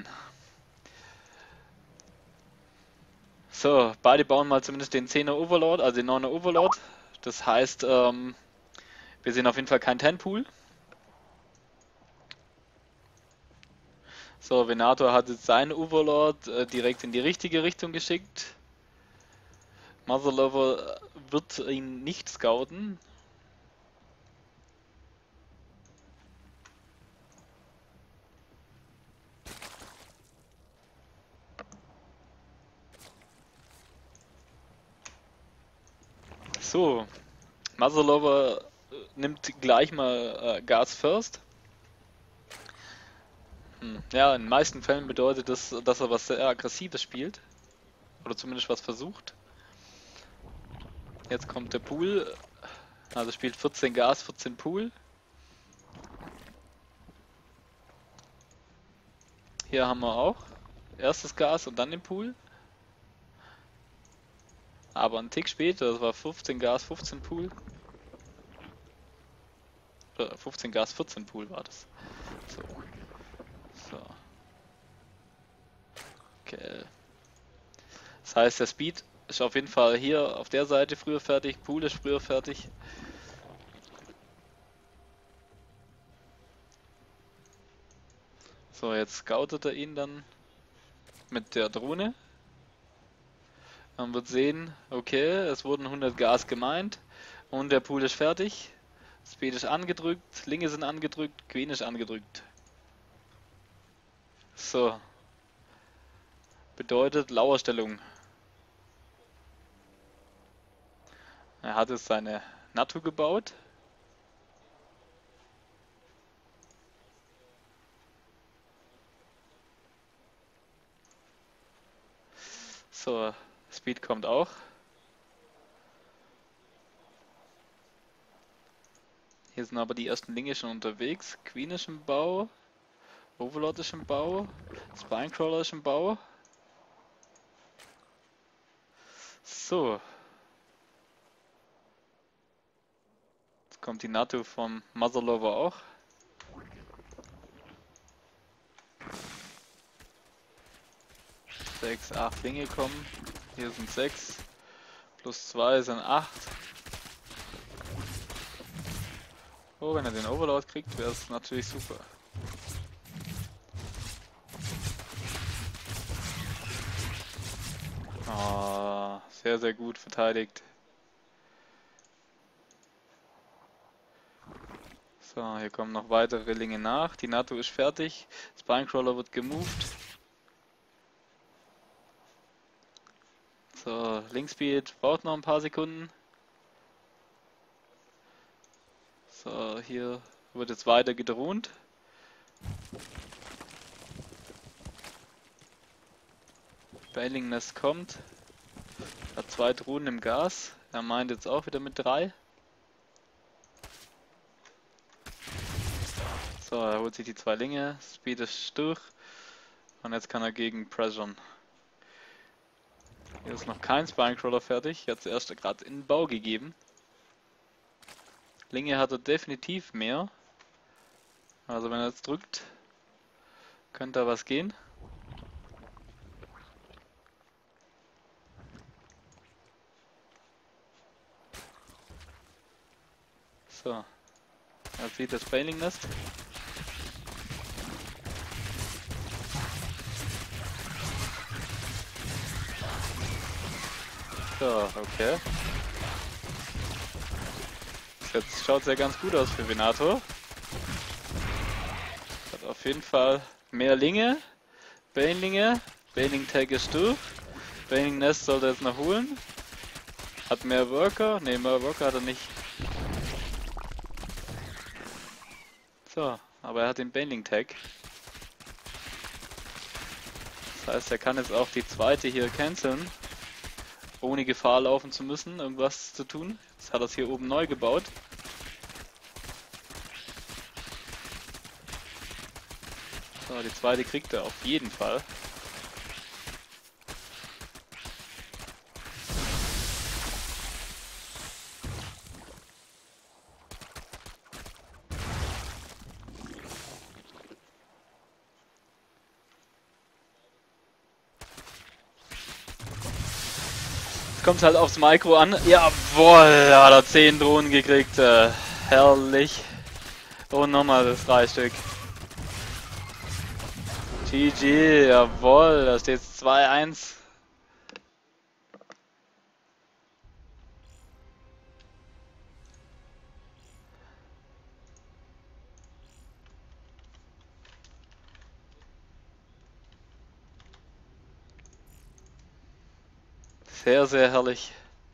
So, beide bauen mal zumindest den 10er Overlord, also den 9er Overlord. Das heißt, wir sehen auf jeden Fall keinen 10-Pool. So, Venator hat jetzt seinen Overlord direkt in die richtige Richtung geschickt. Motherlover wird ihn nicht scouten. So, Motherlover nimmt gleich mal Gas First. Ja, in den meisten Fällen bedeutet das, dass er was sehr Aggressives spielt. Oder zumindest was versucht. Jetzt kommt der Pool. Also spielt 14 Gas, 14 Pool. Hier haben wir auch erstes Gas und dann den Pool. Aber einen Tick später, das war 15 Gas, 15 Pool. 15 Gas, 14 Pool war das. So. So. Okay. Das heißt, der Speed ist auf jeden Fall hier auf der Seite früher fertig, Pool ist früher fertig. So, jetzt scoutet er ihn dann mit der Drohne. Man wird sehen, okay, es wurden 100 Gas gemeint und der Pool ist fertig. Speed ist angedrückt, Linke sind angedrückt, Queen ist angedrückt. So. Bedeutet Lauerstellung. Er hat jetzt seine Natu gebaut. So, Speed kommt auch. Hier sind aber die ersten Linke schon unterwegs. Queen ist im Bau. Overlord ist im Bau. Spinecrawler ist im Bau. So. Jetzt kommt die Natu vom Motherlover auch. Sechs, 8 Linke kommen. Hier sind 6. Plus 2 sind 8. Oh, wenn er den Overload kriegt, wäre es natürlich super. Oh, sehr, sehr gut verteidigt. So, hier kommen noch weitere Linge nach. Die NATO ist fertig. Spinecrawler wird gemoved. So, Linkspeed braucht noch ein paar Sekunden. So, hier wird jetzt weiter gedroht. Bailing Nest kommt. Hat 2 Drohnen im Gas. Er meint jetzt auch wieder mit 3. So, er holt sich die 2 Linge. Speed ist durch. Und jetzt kann er gegen pressuren. Hier ist noch kein Spinecrawler fertig. Jetzt erst gerade in den Bau gegeben. Linge hat er definitiv mehr. Also wenn er jetzt drückt, könnte da was gehen. So. Er sieht das Bailing Nest. So, okay. Jetzt schaut es ja ganz gut aus für Venator. Hat auf jeden Fall mehr Linge. Bailing Tag ist durch. Bailing Nest sollte er jetzt noch holen. Hat mehr Worker. Ne, mehr Worker hat er nicht. So, aber er hat den Bailing Tag. Das heißt, er kann jetzt auch die zweite hier canceln. Ohne Gefahr laufen zu müssen, irgendwas zu tun. Jetzt hat er es hier oben neu gebaut. So, die zweite kriegt er auf jeden Fall. Kommt halt aufs Mikro an. Jawohl, hat er 10 Drohnen gekriegt. Herrlich. Und nochmal das 3 Stück. GG, jawohl, da steht 2-1. Sehr, sehr herrlich.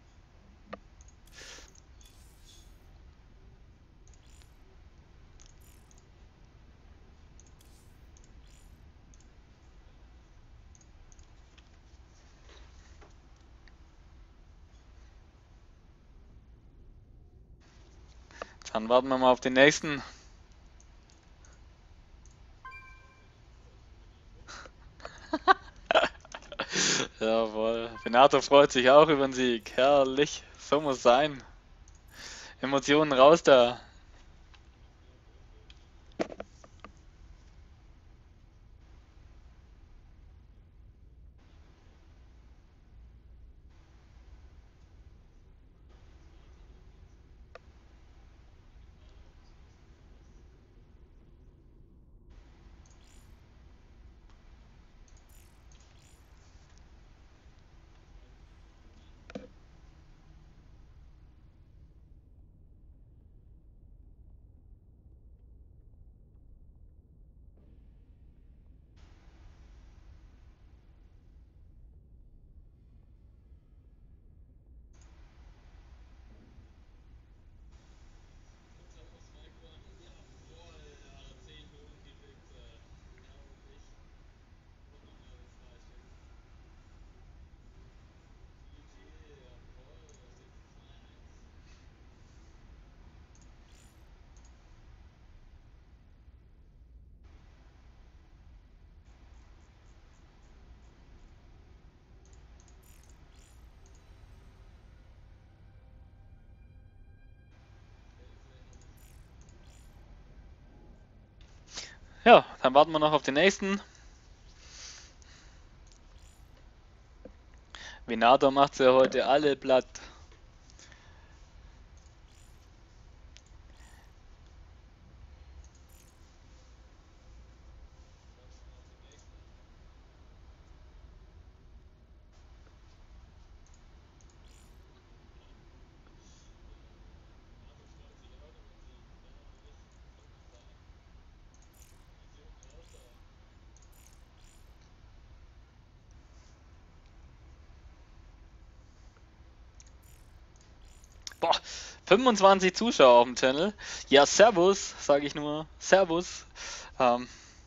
Dann warten wir mal auf den nächsten. Jawohl. Venator freut sich auch über den Sieg. Herrlich. So muss sein. Emotionen raus da. Ja, dann warten wir noch auf den nächsten. Venator macht ja heute alle platt. Boah, 25 Zuschauer auf dem Channel. Ja, Servus, sage ich nur. Servus. Ähm,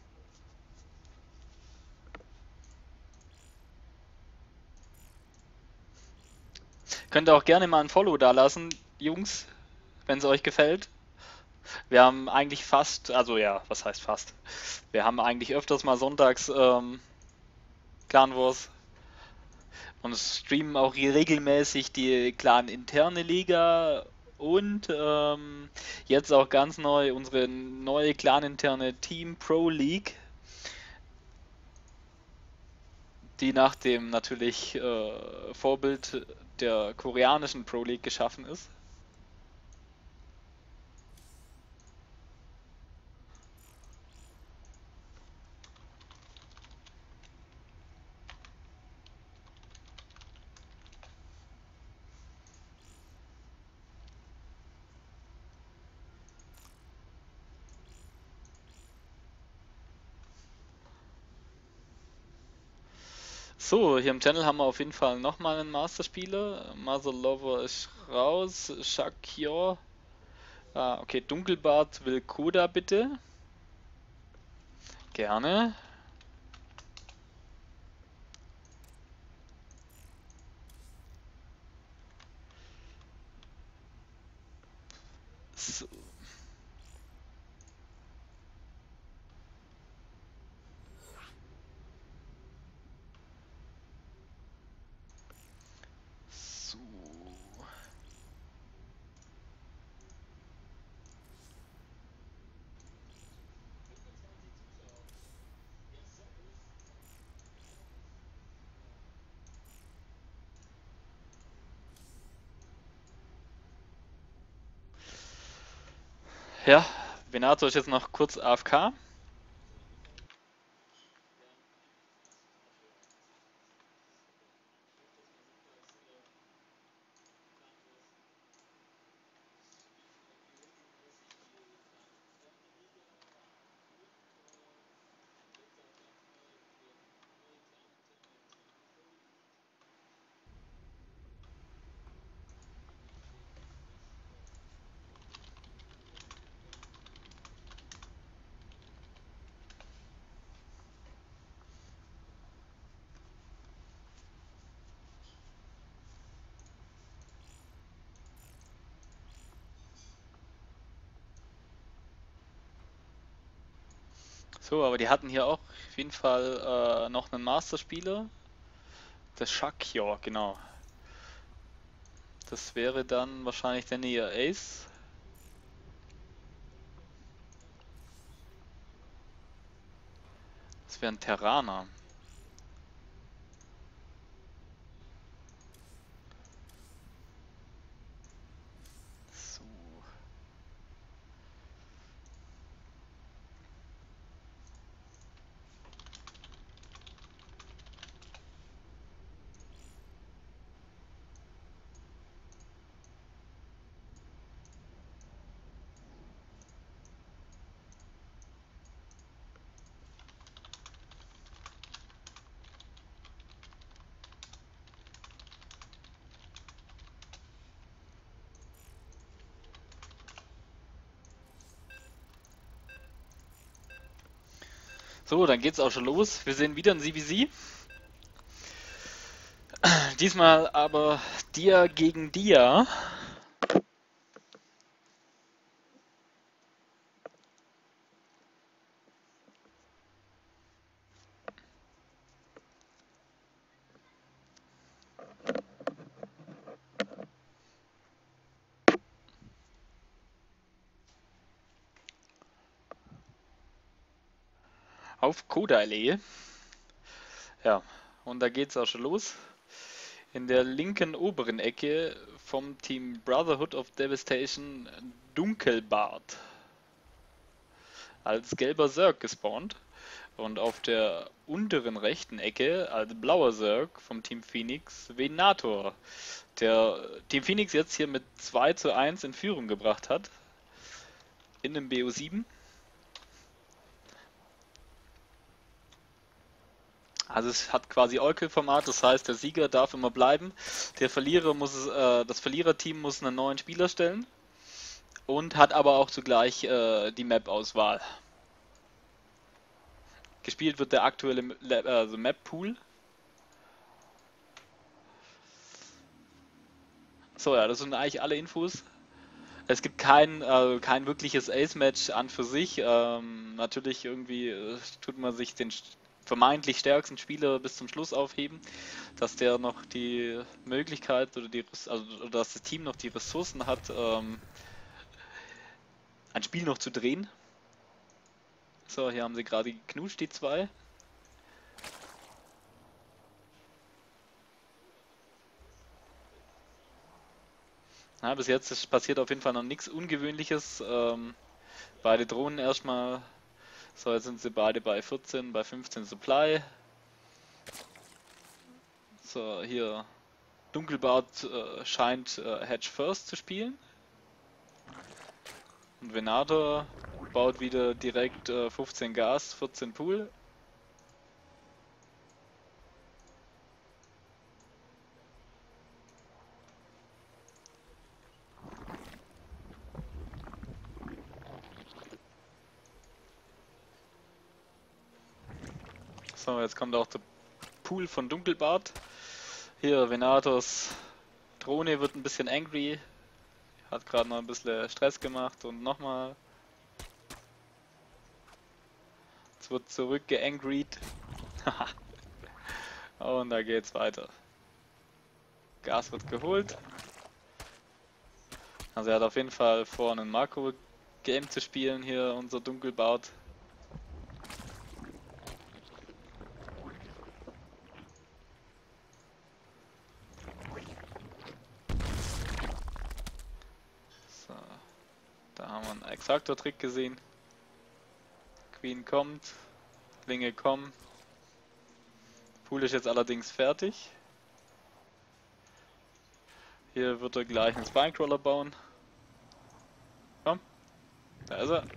Könnt ihr auch gerne mal ein Follow da lassen, Jungs, wenn es euch gefällt. Wir haben eigentlich fast, also ja, was heißt fast? Wir haben eigentlich öfters mal sonntags Clanwars und streamen auch regelmäßig die Clan-interne Liga und jetzt auch ganz neu unsere neue Clan-interne Team Pro League, die nach dem natürlich Vorbild der koreanischen Pro League geschaffen ist. So, hier im Channel haben wir auf jeden Fall nochmal einen Masterspieler. Mother Lover ist raus. Shakyor. Ah, okay, Dunkelbart will Koda bitte. Gerne. So. So. Ja, Venator ist jetzt noch kurz AFK. So, aber die hatten hier auch auf jeden Fall noch einen Masterspieler. Der Shakyor, genau. Das wäre dann wahrscheinlich der Nia Ace. Das wäre ein Terraner. So. So, dann geht's auch schon los. Wir sehen wieder ein CVC. Diesmal aber Dia gegen Dia. Auf Kodallee. Ja, und da geht's auch schon los. In der linken oberen Ecke vom Team Brotherhood of Devastation Dunkelbart. Als gelber Zerg gespawnt. Und auf der unteren rechten Ecke als blauer Zerg vom Team Phoenix Venator. Der Team Phoenix jetzt hier mit 2:1 in Führung gebracht hat. In dem BO7. Also es hat quasi Oracle-Format, das heißt der Sieger darf immer bleiben. Der Verlierer das Verliererteam muss einen neuen Spieler stellen. Und hat aber auch zugleich die Map-Auswahl. Gespielt wird der aktuelle Map-Pool. So, ja, das sind eigentlich alle Infos. Es gibt kein wirkliches Ace-Match an für sich. Natürlich irgendwie tut man sich den vermeintlich stärksten Spieler bis zum Schluss aufheben, dass der noch die Möglichkeit oder dass das Team noch die Ressourcen hat, ein Spiel noch zu drehen. So, hier haben sie gerade geknutscht, die zwei. Ja, bis jetzt passiert auf jeden Fall noch nichts Ungewöhnliches. Beide Drohnen erstmal. So, jetzt sind sie beide bei 14, bei 15 Supply. So, hier Dunkelbart scheint Hedge First zu spielen. Und Venator baut wieder direkt 15 Gas, 14 Pool. So, jetzt kommt auch der Pool von Dunkelbart. Hier, Venators Drohne wird ein bisschen angry. Hat gerade noch ein bisschen Stress gemacht und nochmal. Jetzt wird zurück geangried. Und da geht's weiter. Gas wird geholt. Also er hat auf jeden Fall vor, einen Makro-Game zu spielen hier, unser Dunkelbart. So, da haben wir einen Extraktor-Trick gesehen. Queen kommt, Linge kommen. Pool ist jetzt allerdings fertig. Hier wird er gleich einen Spinecrawler bauen. Komm, da ist er.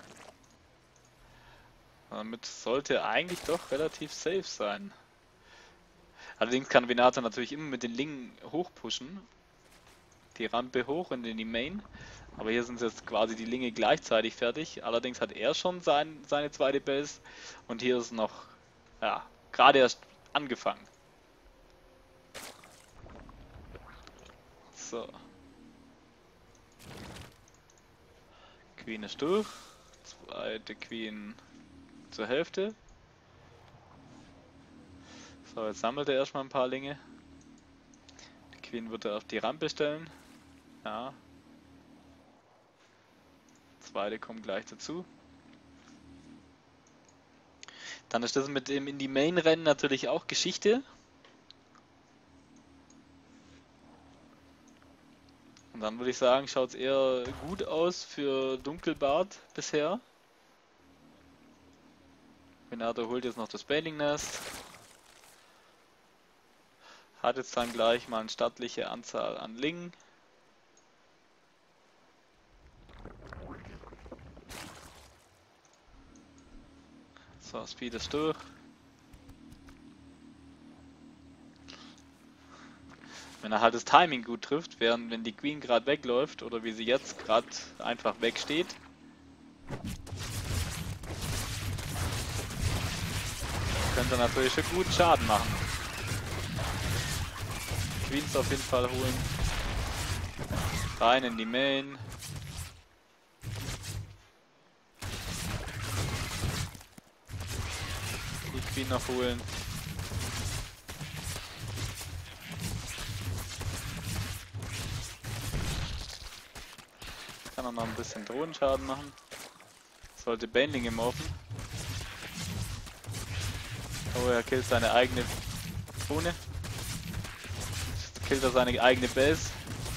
Damit sollte er eigentlich doch relativ safe sein. Allerdings kann Venator natürlich immer mit den Lingen hochpushen. Die Rampe hoch und in die Main. Aber hier sind jetzt quasi die Linge gleichzeitig fertig. Allerdings hat er schon seine zweite Base. Und hier ist noch, ja, gerade erst angefangen. So. Queen ist durch. Zweite Queen zur Hälfte. So, jetzt sammelt er erstmal ein paar Linge. Die Queen wird er auf die Rampe stellen. Ja. Zweite kommt gleich dazu. Dann ist das mit dem in die Main rennen natürlich auch Geschichte. Und dann würde ich sagen, schaut es eher gut aus für Dunkelbart bisher. Venator holt jetzt noch das Baneling Nest. Hat jetzt dann gleich mal eine stattliche Anzahl an Lingen. So, Speed ist durch. Wenn er halt das Timing gut trifft, während wenn die Queen gerade wegläuft oder wie sie jetzt gerade einfach wegsteht. Könnte er natürlich schon gut Schaden machen. Queens auf jeden Fall holen. Rein in die Main. Die Queen noch holen. Kann auch noch ein bisschen Drohnenschaden machen. Sollte Baneling im Offen. Oh, er killt seine eigene Drohne. killt er seine eigene Base.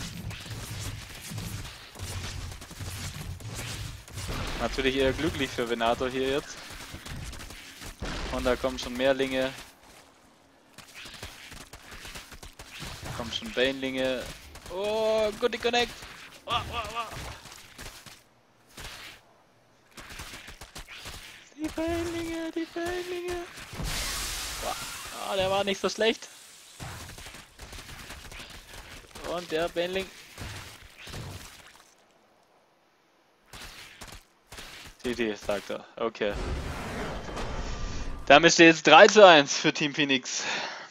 Natürlich eher glücklich für Venator hier jetzt. Und da kommen schon Mehrlinge. Da kommen schon Banelinge. Oh, gute Connect. Oh, oh, oh. Die Banelinge, die Banelinge. Ah, der war nicht so schlecht. Und der Baneling. TT, sagt er. Okay. Damit steht jetzt 3:1 für Team Phoenix.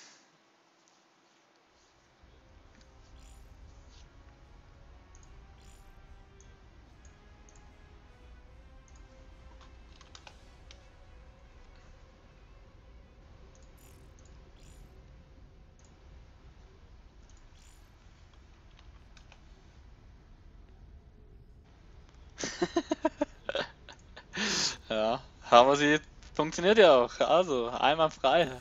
Ja, haben wir sie. Funktioniert ja auch. Also, einmal frei.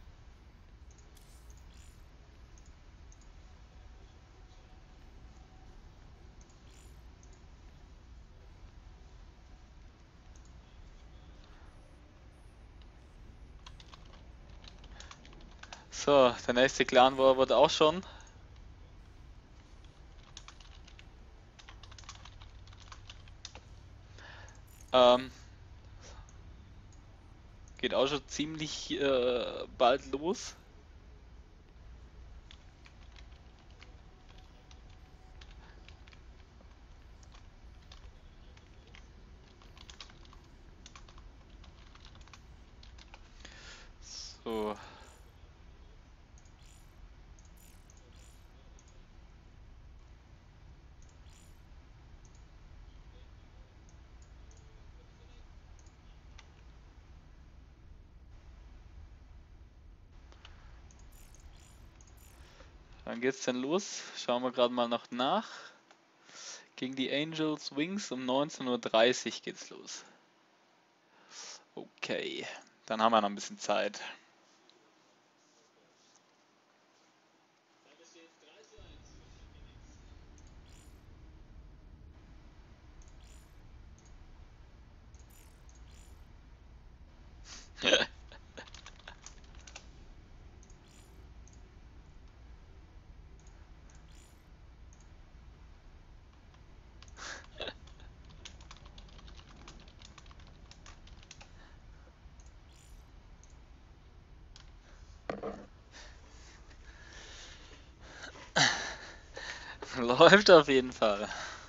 So, der nächste Clanwar wird auch schon. Geht auch schon ziemlich bald los. So. Wann geht's denn los? Schauen wir gerade mal noch nach. Gegen die Angels Wings um 19:30 Uhr geht's los. Okay, dann haben wir noch ein bisschen Zeit. Läuft auf jeden Fall.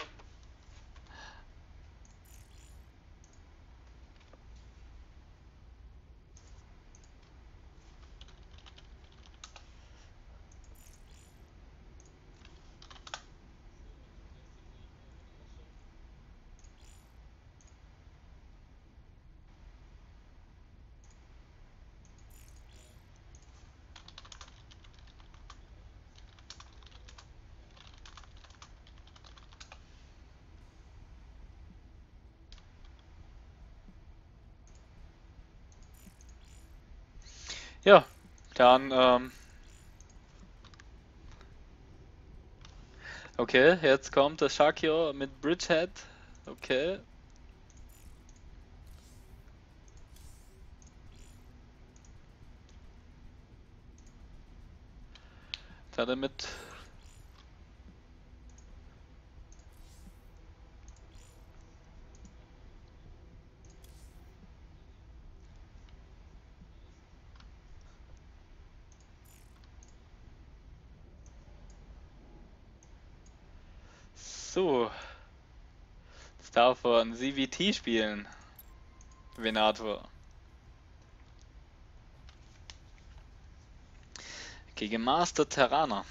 Ja, dann okay, jetzt kommt der Shakio mit Bridgehead. Okay. Da damit. So. Jetzt darf er ein CVT spielen. Venator. Gegen Master Terraner.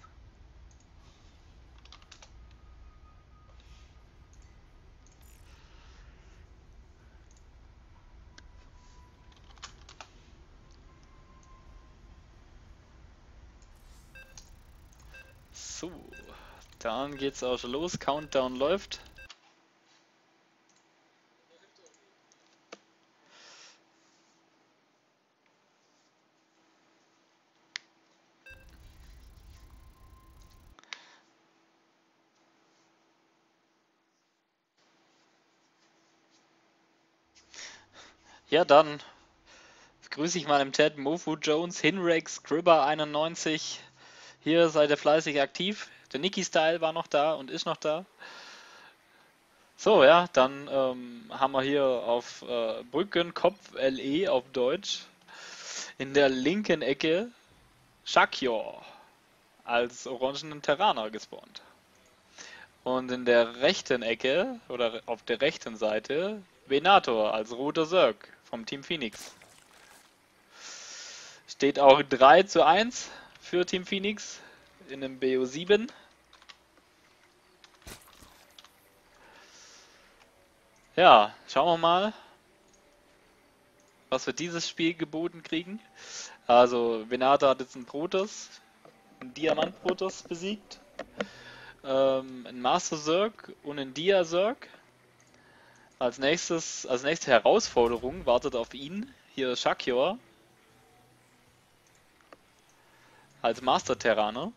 So. Dann geht's auch schon los. Countdown läuft. Ja, dann grüße ich mal im Chat Mofu Jones, Hinrex, Gribber 91. Hier seid ihr fleißig aktiv. Der Niki Style war noch da und ist noch da. So, ja, dann haben wir hier auf Brückenkopf LE auf Deutsch in der linken Ecke Shakyor als orangenen Terraner gespawnt. Und in der rechten Ecke oder auf der rechten Seite Venator als roter Zerg vom Team Phoenix. Steht auch 3:1 für Team Phoenix in einem BO7. Ja, schauen wir mal, was wir dieses Spiel geboten kriegen. Also Venator hat jetzt einen Protoss, einen Diamant-Protoss besiegt, einen Master Zerg und einen Dia Zerg. Als nächste Herausforderung wartet auf ihn hier Shakyor als Master Terraner.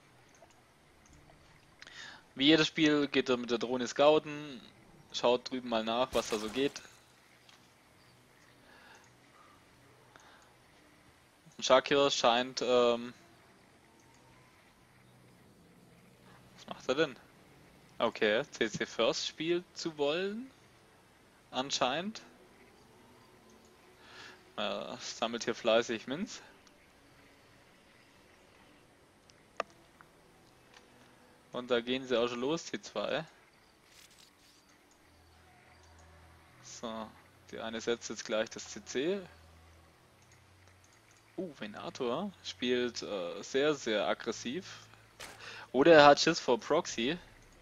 Wie jedes Spiel geht er mit der Drohne scouten, schaut drüben mal nach, was da so geht. Und Shakyor scheint, was macht er denn? Okay, CC First spielen zu wollen, anscheinend. Sammelt hier fleißig Minz. Und da gehen sie auch schon los, die zwei. So, die eine setzt jetzt gleich das CC. Venator spielt sehr, sehr aggressiv. Oder er hat Schiss vor Proxy.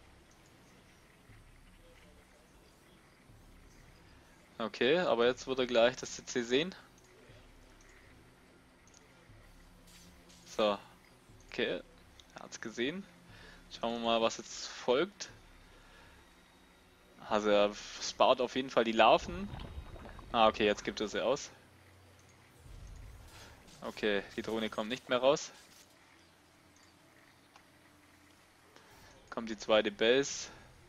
Okay, aber jetzt wird er gleich das CC sehen. So, okay, er hat es gesehen. Schauen wir mal, was jetzt folgt. Also er spart auf jeden Fall die Larven. Okay, jetzt gibt er sie aus. Okay, die Drohne kommt nicht mehr raus. Kommt die zweite Base.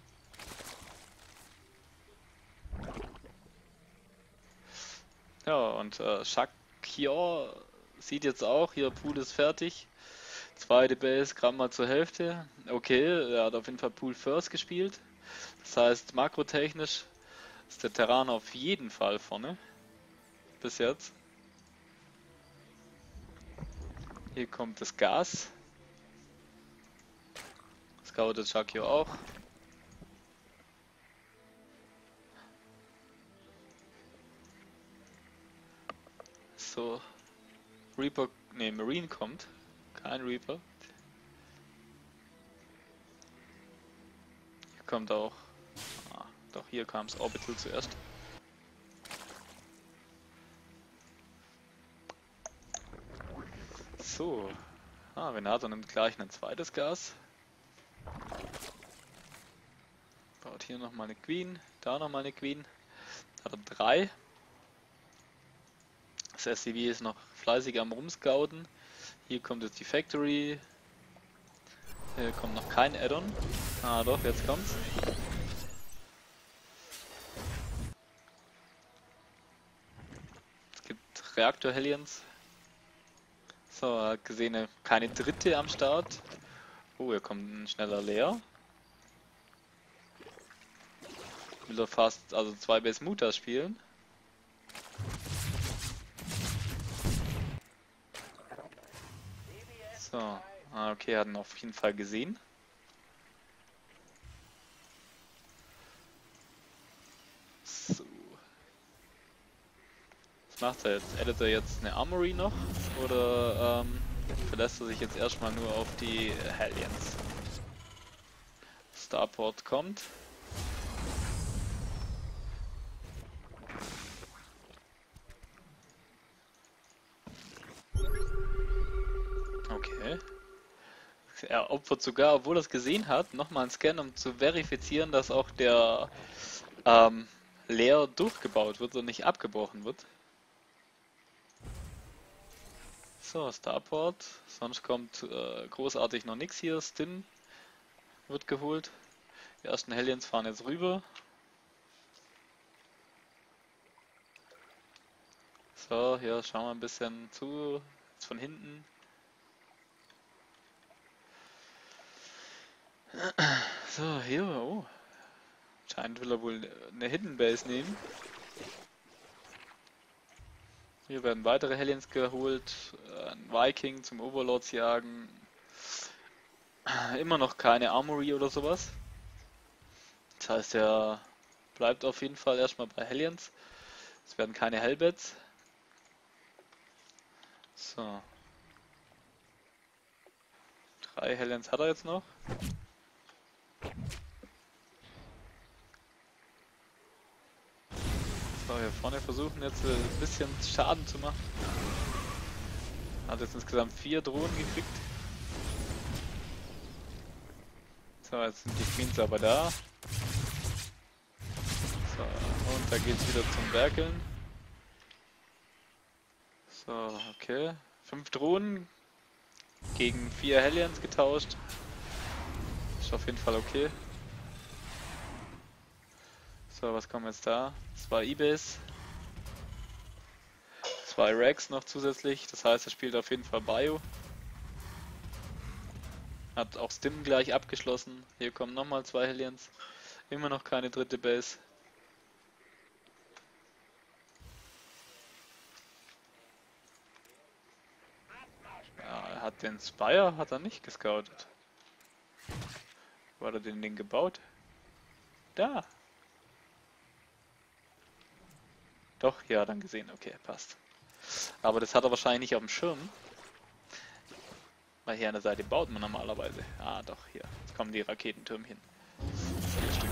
Ja, und Shakyor sieht jetzt auch, hier Pool ist fertig. Zweite Base gerade mal zur Hälfte. Okay, er hat auf jeden Fall Pool First gespielt. Das heißt, makrotechnisch ist der Terran auf jeden Fall vorne. Bis jetzt. Hier kommt das Gas. Scoutet Shakyor auch. So. Reaper, ne, Marine kommt. Kein Reaper. Hier kommt auch. Doch, hier kam es Orbital zuerst. So. Venator nimmt gleich ein zweites Gas. Baut hier nochmal eine Queen. Da nochmal eine Queen. Hat er 3. Das SCV ist noch fleißig am Rumscouten. Hier kommt jetzt die Factory. Hier kommt noch kein Add-on. Doch, jetzt kommt's. Es gibt Reaktor-Hellions. So, er hat gesehen, keine dritte am Start. Hier kommt ein schneller Leer. Will er fast, also 2 Base Mutas spielen. So, okay, hat ihn auf jeden Fall gesehen. So. Was macht er jetzt? Addet er jetzt eine Armory noch? Oder verlässt er sich jetzt erstmal nur auf die Hellions? Starport kommt. Okay. Er opfert sogar, obwohl er es gesehen hat, nochmal einen Scan, um zu verifizieren, dass auch der Leer durchgebaut wird und nicht abgebrochen wird. So, Starport. Sonst kommt großartig noch nichts hier. Stin wird geholt. Die ersten Hellions fahren jetzt rüber. So, hier schauen wir ein bisschen zu. Jetzt von hinten. So, hier, oh. Anscheinend will er wohl eine Hidden Base nehmen. Hier werden weitere Hellions geholt. Ein Viking zum Overlords jagen. Immer noch keine Armory oder sowas. Das heißt, er bleibt auf jeden Fall erstmal bei Hellions. Es werden keine Hellbats. So. 3 Hellions hat er jetzt noch. So, hier vorne versuchen jetzt ein bisschen Schaden zu machen. Hat jetzt insgesamt 4 Drohnen gekriegt. So, jetzt sind die Queens aber da. So, und da geht's wieder zum Werkeln. So, okay. 5 Drohnen gegen 4 Hellions getauscht. Ist auf jeden Fall okay. So, was kommen jetzt da? 2 E-Base. 2 Racks noch zusätzlich. Das heißt, er spielt auf jeden Fall Bio. Hat auch Stim gleich abgeschlossen. Hier kommen nochmal 2 Hellions. Immer noch keine dritte Base. Ja, er hat den Spire, hat er nicht gescoutet. Wo hat er den Ding gebaut? Da! Doch, ja, dann gesehen. Okay, passt. Aber das hat er wahrscheinlich nicht auf dem Schirm. Weil hier an der Seite baut man normalerweise. Ah, doch, hier. Jetzt kommen die Raketentürme hin. 4 Stück.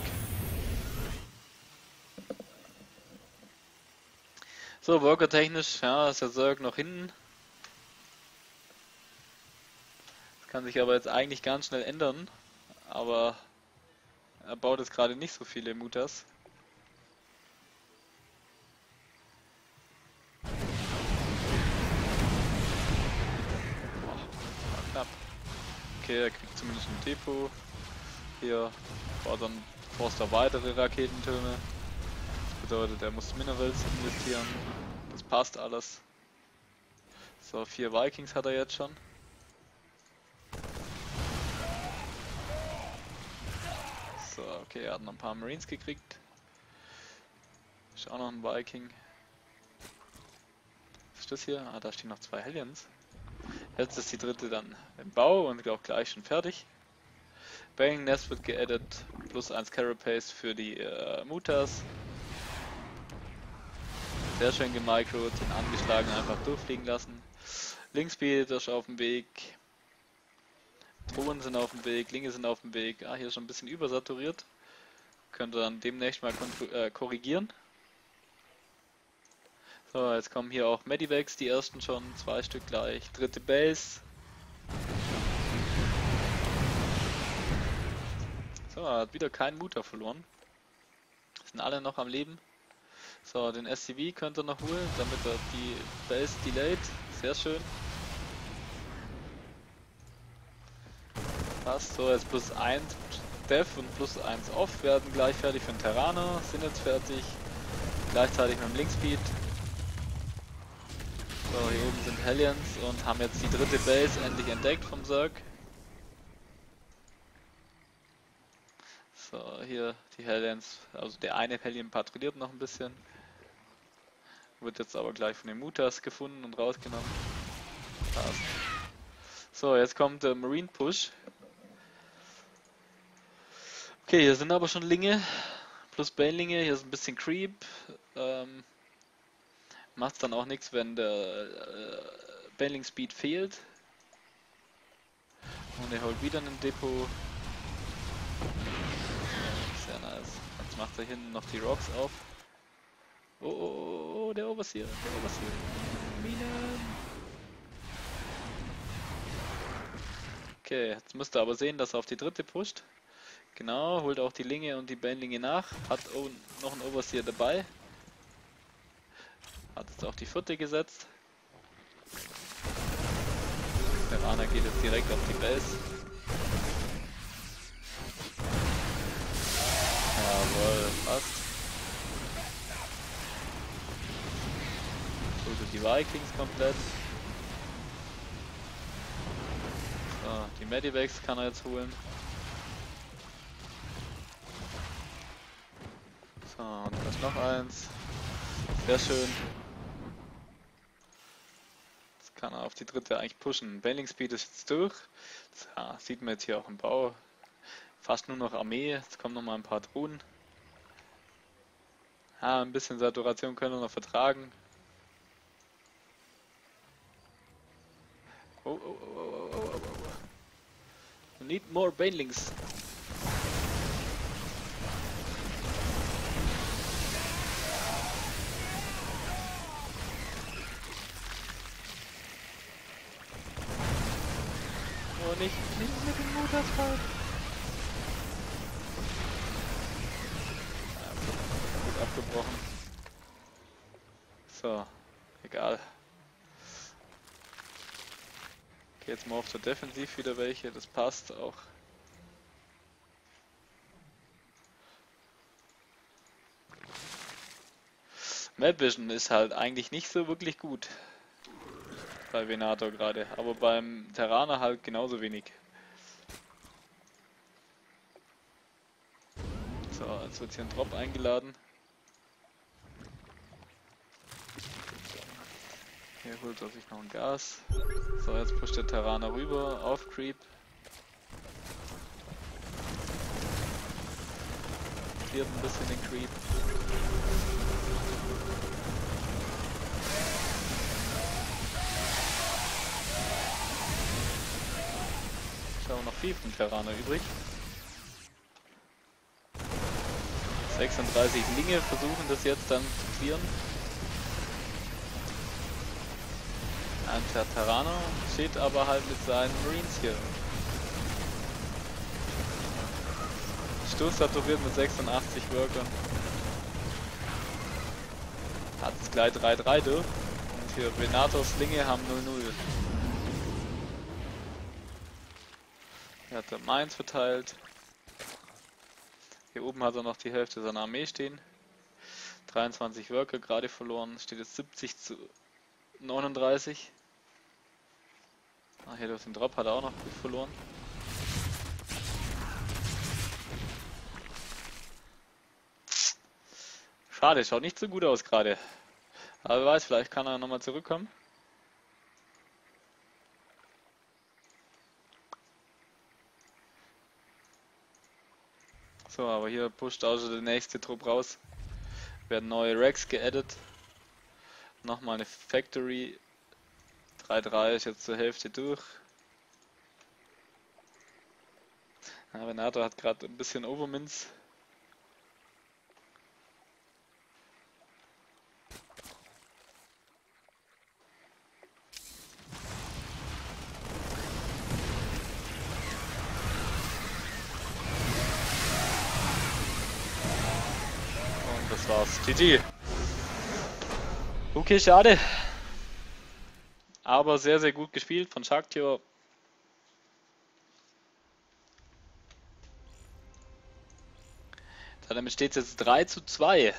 So, Worker technisch, ja, ist der Zerg noch hinten. Das kann sich aber jetzt eigentlich ganz schnell ändern. Aber er baut jetzt gerade nicht so viele Mutas. Knapp. Okay, er kriegt zumindest ein Depot. Hier baut dann Forster weitere Raketentürme. Das bedeutet, er muss Minerals investieren. Das passt alles. So, 4 Vikings hat er jetzt schon. So, okay, er hat noch ein paar Marines gekriegt. Ist auch noch ein Viking. Was ist das hier? Ah, da stehen noch 2 Hellions. Jetzt ist die dritte dann im Bau und auch gleich schon fertig. Banging Nest wird geaddet, plus 1 Carapace für die Mutas. Sehr schön gemicrot, den angeschlagen einfach durchfliegen lassen. Linkspeed ist auf dem Weg. Drohnen sind auf dem Weg, Linge sind auf dem Weg. Ah, hier ist schon ein bisschen übersaturiert. Könnt ihr dann demnächst mal korrigieren. So, jetzt kommen hier auch Medivacs, die ersten schon, 2 Stück gleich. Dritte Base. So, er hat wieder keinen Mutter verloren. Sind alle noch am Leben. So, den SCV könnt ihr noch holen, damit er die Base delayed. Sehr schön. Passt. So, jetzt plus 1 Dev und plus 1 Off werden gleich fertig für den Terraner. Sind jetzt fertig. Gleichzeitig mit dem Linkspeed. So, hier oben sind Hellions und haben jetzt die dritte Base endlich entdeckt vom Zerg. So, hier die Hellions, also der eine Hellion patrouilliert noch ein bisschen. Wird jetzt aber gleich von den Mutas gefunden und rausgenommen. Passt. So, jetzt kommt der Marine Push. Okay, hier sind aber schon Linge, plus Banelinge, hier ist ein bisschen Creep. Macht's dann auch nichts, wenn der Baneling Speed fehlt. Und er holt wieder ein Depot. Sehr nice. Jetzt macht er hinten noch die Rocks auf. Oh, oh, oh, oh, der Overseer, der Overseer. Minen! Okay, jetzt müsst ihr aber sehen, dass er auf die dritte pusht. Genau, holt auch die Linge und die Banelinge nach. Hat noch einen Overseer dabei. Hat jetzt auch die vierte gesetzt. Der Rana geht jetzt direkt auf die Base. Jawohl, passt. Holt die Vikings komplett. So, die Medivacs kann er jetzt holen. So, und da ist noch eins. Sehr schön. Jetzt kann er auf die dritte eigentlich pushen. Bailing Speed ist jetzt durch. Das, ja, sieht man jetzt hier auch im Bau. Fast nur noch Armee. Jetzt kommen noch mal ein paar Drohnen. Ja, ein bisschen Saturation können wir noch vertragen. Oh, oh, oh, oh, oh, oh, oh. We need more Banelings. Oh, nicht mit dem Motorspalt. Gut abgebrochen. So, egal. Okay, jetzt mal auf der Defensiv wieder welche, das passt auch. Map Vision ist halt eigentlich nicht so wirklich gut bei Venator gerade, aber beim Terraner halt genauso wenig. So, jetzt wird hier ein Drop eingeladen. Hier holt er sich noch ein Gas. So, jetzt pusht der Terraner rüber auf Creep. Cleart ein bisschen den Creep. Schauen wir noch 4 vom Terraner übrig. 36 Linge versuchen das jetzt dann zu clearen. Der Terraner steht aber halt mit seinen Marines hier. Stoß saturiert mit 86 Workern. Hat es gleich 3-3 durch. Und hier Venators Linge haben 0-0. Er hat der Mainz verteilt. Hier oben hat er noch die Hälfte seiner Armee stehen. 23 Worker gerade verloren. Steht jetzt 70-39. Ah, hier durch den Drop hat er auch noch gut verloren. Schade, schaut nicht so gut aus gerade. Aber wer weiß, vielleicht kann er nochmal zurückkommen. So, aber hier pusht auch schon der nächste Trupp raus. Werden neue Racks geaddet. Nochmal eine Factory. 3-3 ist jetzt zur Hälfte durch. Ja, Venator hat gerade ein bisschen Overminz. Und das war's. GG. Okay, schade. Aber sehr, sehr gut gespielt von Shaktio. Damit steht es jetzt 3-2.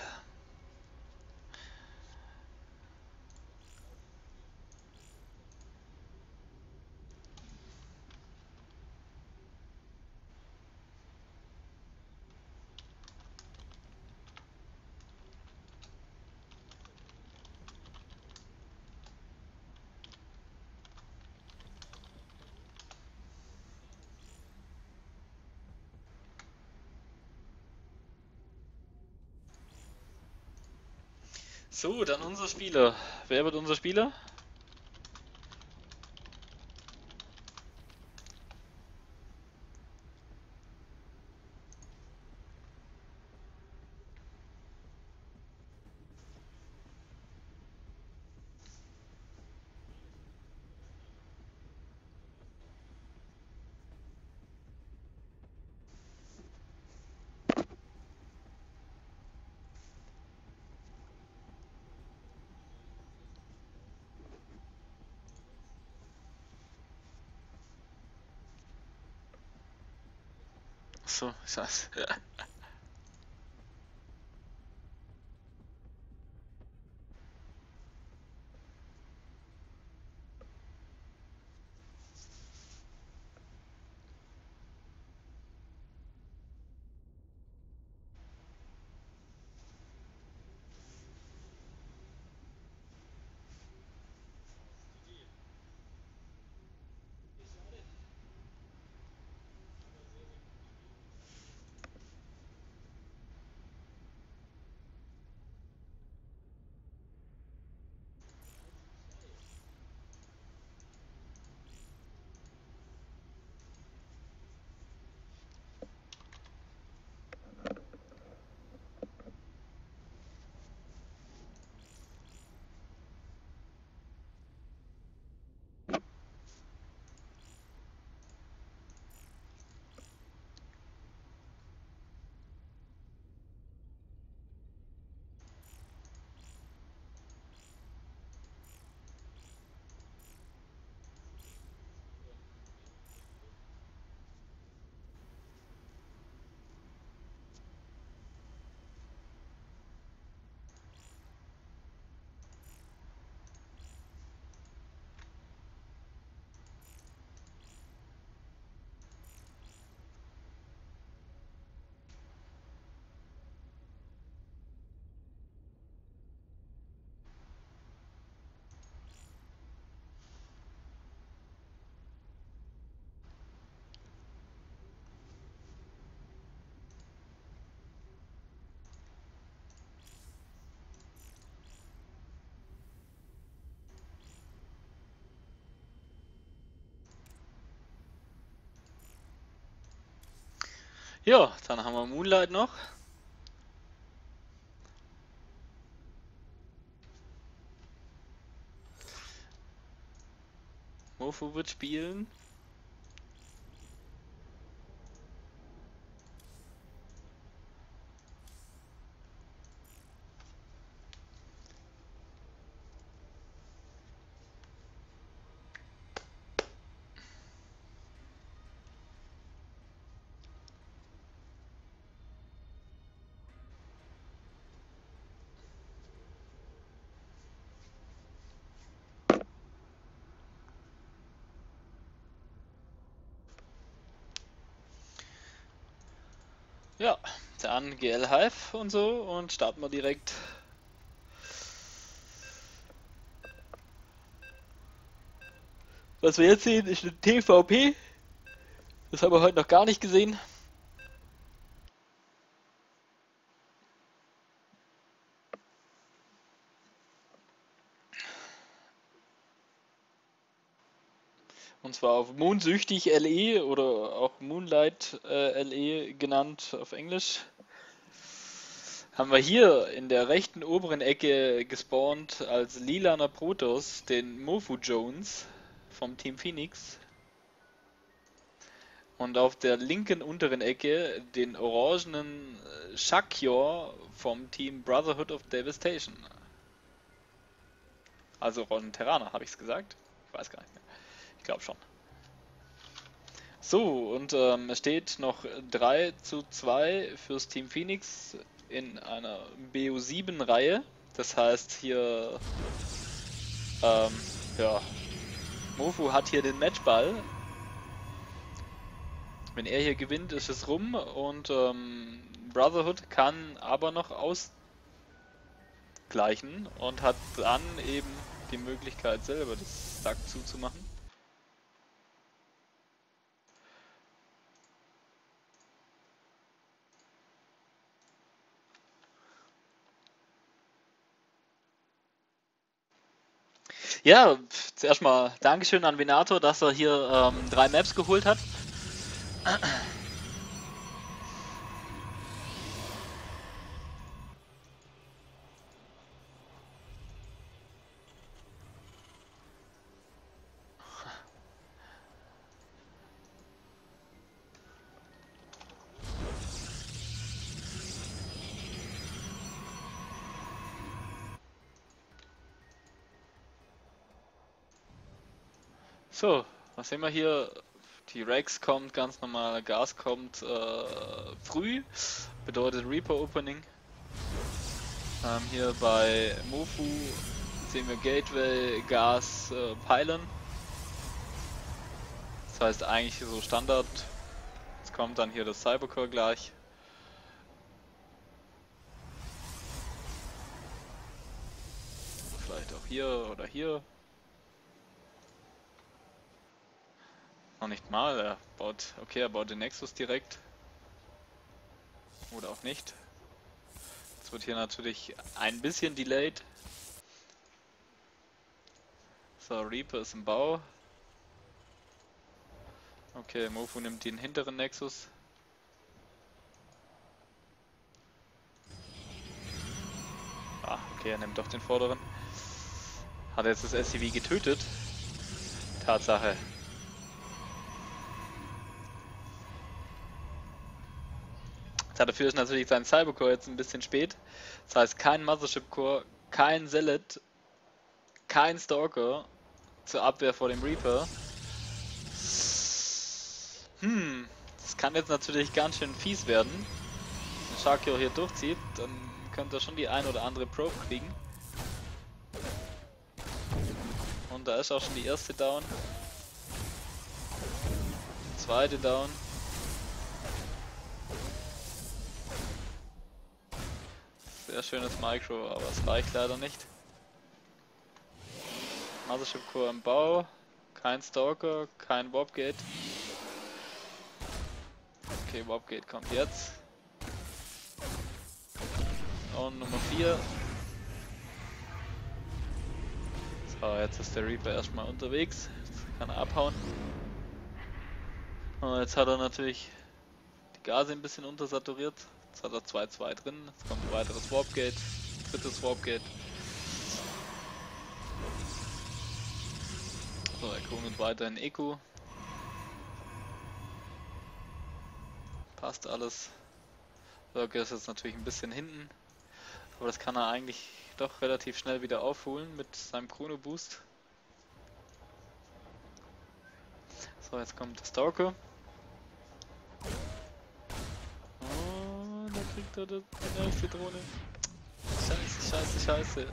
So, dann unser Spieler. Wer wird unser Spieler? So, scheiße. Ja, dann haben wir Moonlight noch. Mofu wird spielen. Ja, dann GL Hive und so und starten wir direkt. Was wir jetzt sehen, ist eine TVP. Das haben wir heute noch gar nicht gesehen. Und zwar auf Mondsüchtig LE oder auch Moonlight LE genannt auf Englisch. Haben wir hier in der rechten oberen Ecke gespawnt als lilaner Protoss den Mofu Jones vom Team Phoenix. Und auf der linken unteren Ecke den orangenen Shakyor vom Team Brotherhood of Devastation. Also Ron Terraner, habe ich es gesagt? Ich weiß gar nicht mehr. Ich glaube schon. So, und es steht noch 3:2 fürs Team Phoenix in einer BO7-Reihe. Das heißt hier, ja, Mofu hat hier den Matchball. Wenn er hier gewinnt, ist es rum und Brotherhood kann aber noch ausgleichen und hat dann eben die Möglichkeit selber das Sack zuzumachen. Ja, zuerst mal Dankeschön an Venator, dass er hier 3 Maps geholt hat. So, was sehen wir hier? Die Rex kommt ganz normal, Gas kommt früh, bedeutet Reaper Opening. Hier bei Mofu sehen wir Gateway, Gas, Pylon. Das heißt eigentlich so Standard. Jetzt kommt dann hier das Cybercore gleich. Vielleicht auch hier oder hier. Noch nicht mal, er baut, okay, er baut den Nexus direkt. Oder auch nicht. Jetzt wird hier natürlich ein bisschen delayed. So, Reaper ist im Bau. Okay, Mofu nimmt den hinteren Nexus. Ah, okay, er nimmt doch den vorderen. Hat jetzt das SCV getötet. Tatsache. Dafür ist natürlich sein Cybercore jetzt ein bisschen spät. Das heißt, kein Mothership Core, kein Zealot, kein Stalker zur Abwehr vor dem Reaper. Das kann jetzt natürlich ganz schön fies werden. Wenn Shakyo hier durchzieht, dann könnte er schon die ein oder andere Probe kriegen. Und da ist auch schon die erste down. Zweite down. Sehr schönes Micro, aber es reicht leider nicht. Mothership Core im Bau, kein Stalker, kein Warpgate. Okay, Warpgate kommt jetzt. Und Nummer 4. So, jetzt ist der Reaper erstmal unterwegs. Jetzt kann er abhauen. Und jetzt hat er natürlich die Gase ein bisschen untersaturiert. Jetzt hat er 2-2 drin. Jetzt kommt ein weiteres Warpgate. Drittes Warpgate. So, er kommt weiterhin Eco. Passt alles. Worker ist jetzt natürlich ein bisschen hinten. Aber das kann er eigentlich doch relativ schnell wieder aufholen mit seinem Chrono Boost. So, jetzt kommt der Stalker. Oh, da kriegt er die nächste Drohne. Scheiße, scheiße, scheiße.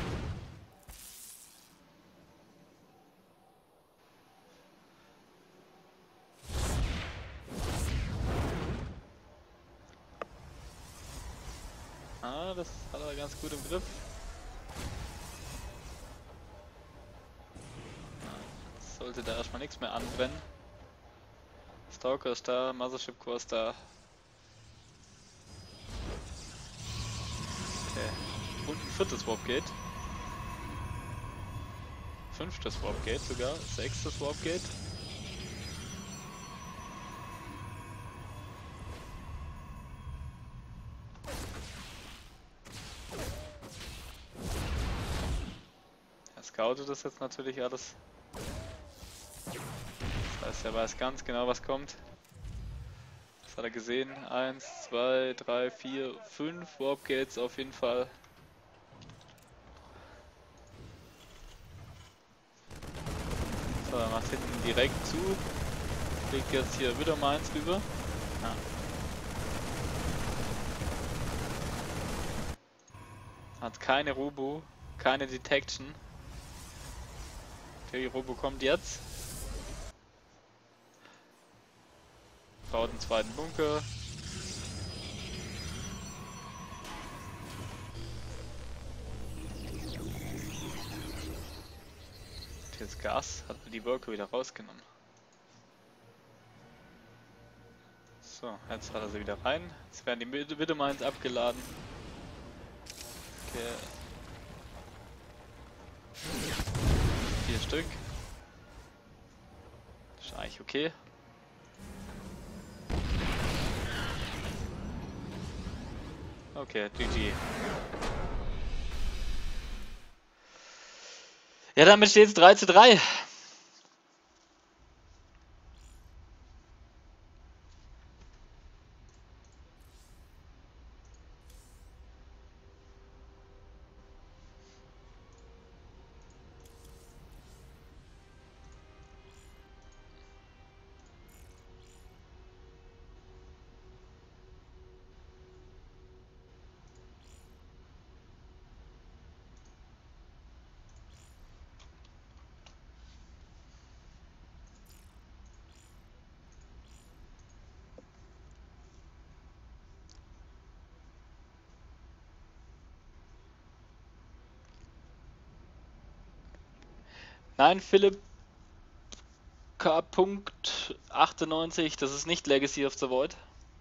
Ah, das hat er ganz gut im Griff. Jetzt sollte da erstmal nichts mehr anbrennen. Stalker ist da, Mothership Core ist da. Okay. Und ein viertes Warpgate. Fünftes Warpgate sogar. Sechstes Warpgate. Er scoutet das jetzt natürlich alles. Das heißt, er weiß ganz genau, was kommt. Das hat er gesehen. 1, 2, 3, 4, 5 Warpgates auf jeden Fall. So, er macht hinten direkt zu. Legt jetzt hier wieder mal eins rüber. Ja. Hat keine Robo, keine Detection. Okay, die Robo kommt jetzt. Baut einen zweiten Bunker. Und jetzt Gas, hat die Worker wieder rausgenommen. So, jetzt hat er sie wieder rein. Jetzt werden die Widowmines abgeladen. Okay. 4 Stück. Das ist eigentlich okay. Okay, GG. Ja, damit steht es 3:3. Nein, Philipp K.98, das ist nicht Legacy of the Void.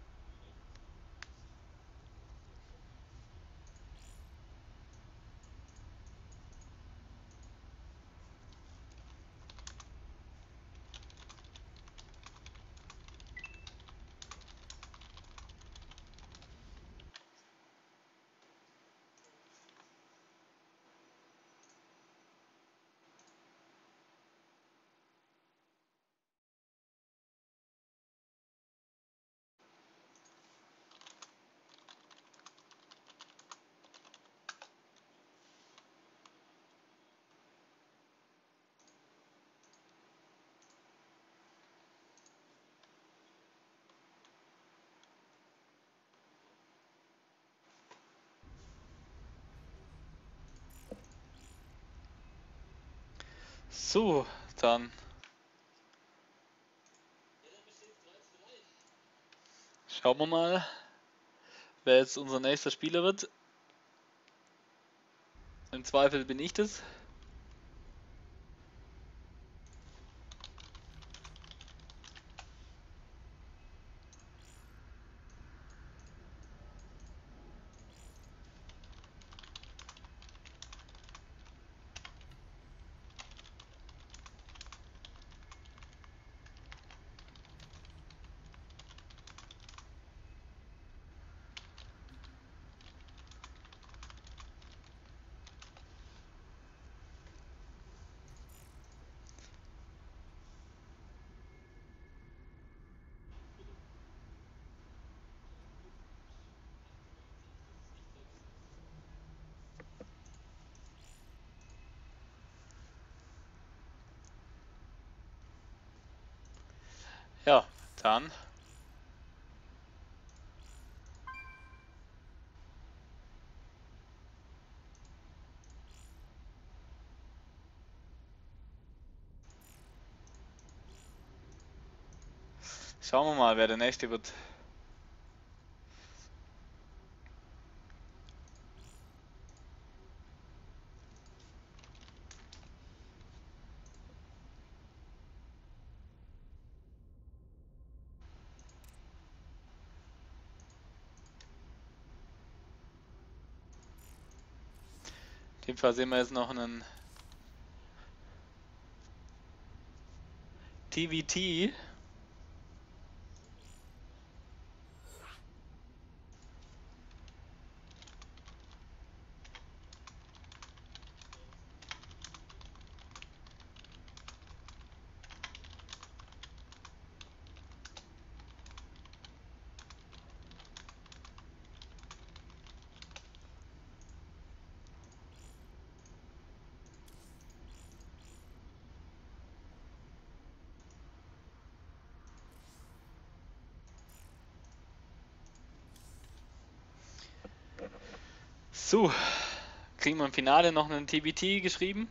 So, dann schauen wir mal, wer jetzt unser nächster Spieler wird. Im Zweifel bin ich das. Ja, dann. Schauen wir mal, wer der nächste wird. In dem Fall sehen wir jetzt noch einen TVT. So, kriegen wir im Finale noch einen TBT geschrieben.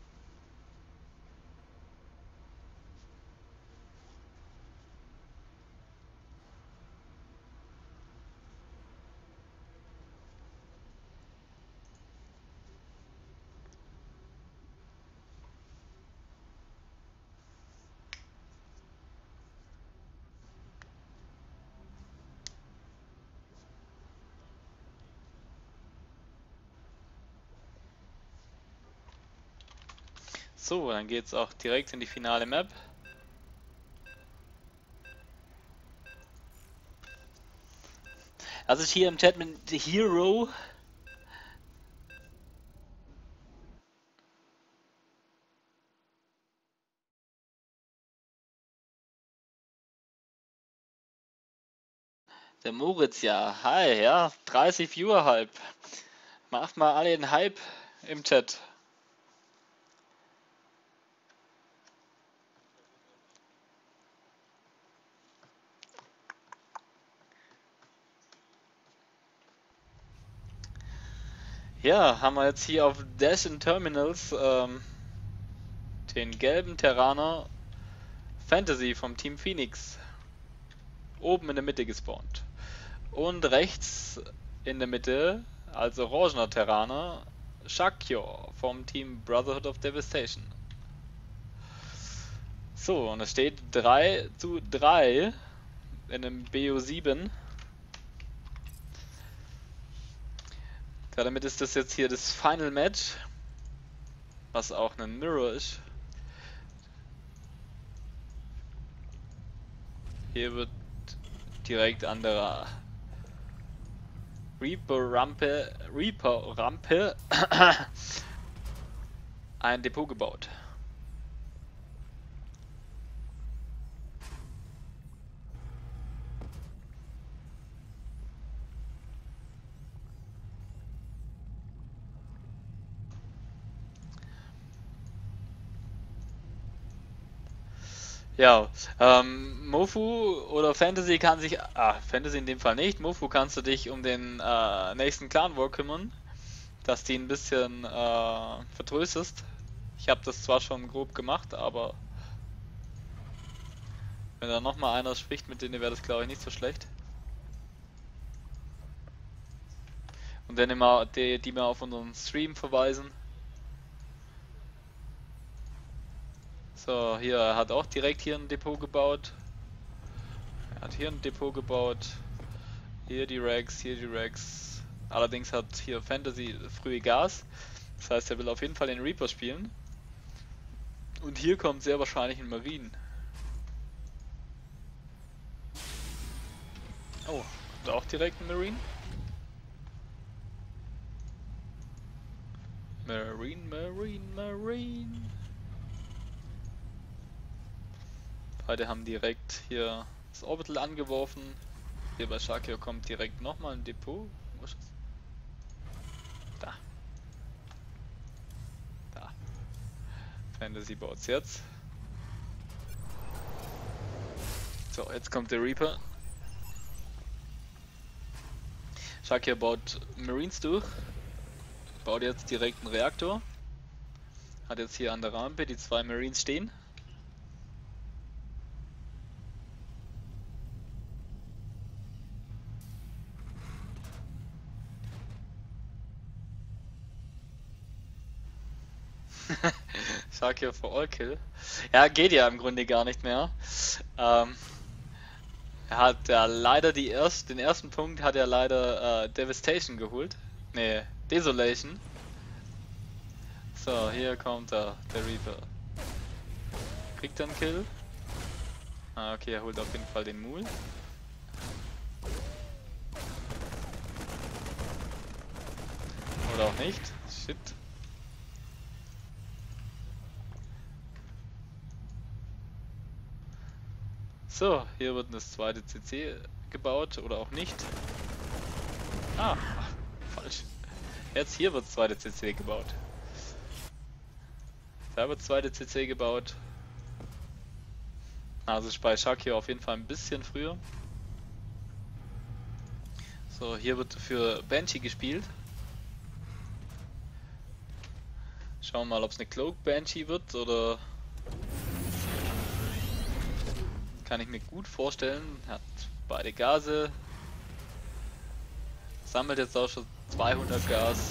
So, dann geht's auch direkt in die finale Map. Also hier im Chat mit The Hero. Der Moritz, ja. Hi, ja. 30 Viewer Hype. Macht mal alle den Hype im Chat. Ja, haben wir jetzt hier auf Dash in Terminals den gelben Terraner Fantasy vom Team Phoenix oben in der Mitte gespawnt. Und rechts in der Mitte als orangener Terraner Shakyo vom Team Brotherhood of Devastation. So, und es steht 3:3 in einem BO7. Damit ist das jetzt hier das Final Match, was auch ein Mirror ist. Hier wird direkt an der Reaper-Rampe ein Depot gebaut. Ja, Mofu oder Fantasy kann sich, Fantasy in dem Fall nicht, Mofu kannst du dich um den nächsten Clanwar kümmern, dass die ein bisschen vertröstest. Ich habe das zwar schon grob gemacht, aber wenn da nochmal einer spricht mit denen, wäre das glaube ich nicht so schlecht. Und dann immer die mal auf unseren Stream verweisen. So, hier, er hat auch direkt hier ein Depot gebaut. Er hat hier ein Depot gebaut. Hier die Rags, hier die Rags. Allerdings hat hier Fantasy frühe Gas. Das heißt, er will auf jeden Fall den Reaper spielen. Und hier kommt sehr wahrscheinlich ein Marine. Oh, und auch direkt ein Marine. Marine. Beide haben direkt hier das Orbital angeworfen. Hier bei Shakio kommt direkt nochmal ein Depot. Wo ist es? Da. Da. Fantasy baut's jetzt. So, jetzt kommt der Reaper. Shakir baut Marines durch. Baut jetzt direkt einen Reaktor. Hat jetzt hier an der Rampe die 2 Marines stehen. Shakir for All Kill. Ja, geht ja im Grunde gar nicht mehr. Er hat ja leider den ersten Punkt hat er leider Devastation geholt. Ne, Desolation. So, hier kommt der Reaper. Kriegt er einen Kill? Ah, okay, er holt auf jeden Fall den Mul. Oder auch nicht. Shit. So, hier wird das zweite CC gebaut oder auch nicht. Ah, falsch. Jetzt hier wird das zweite CC gebaut. Da wird das zweite CC gebaut. Also ist bei Shakir auf jeden Fall ein bisschen früher. So, hier wird für Banshee gespielt. Schauen wir mal, ob es eine Cloak Banshee wird oder... Kann ich mir gut vorstellen. Hat beide Gase. Sammelt jetzt auch schon 200 Gas.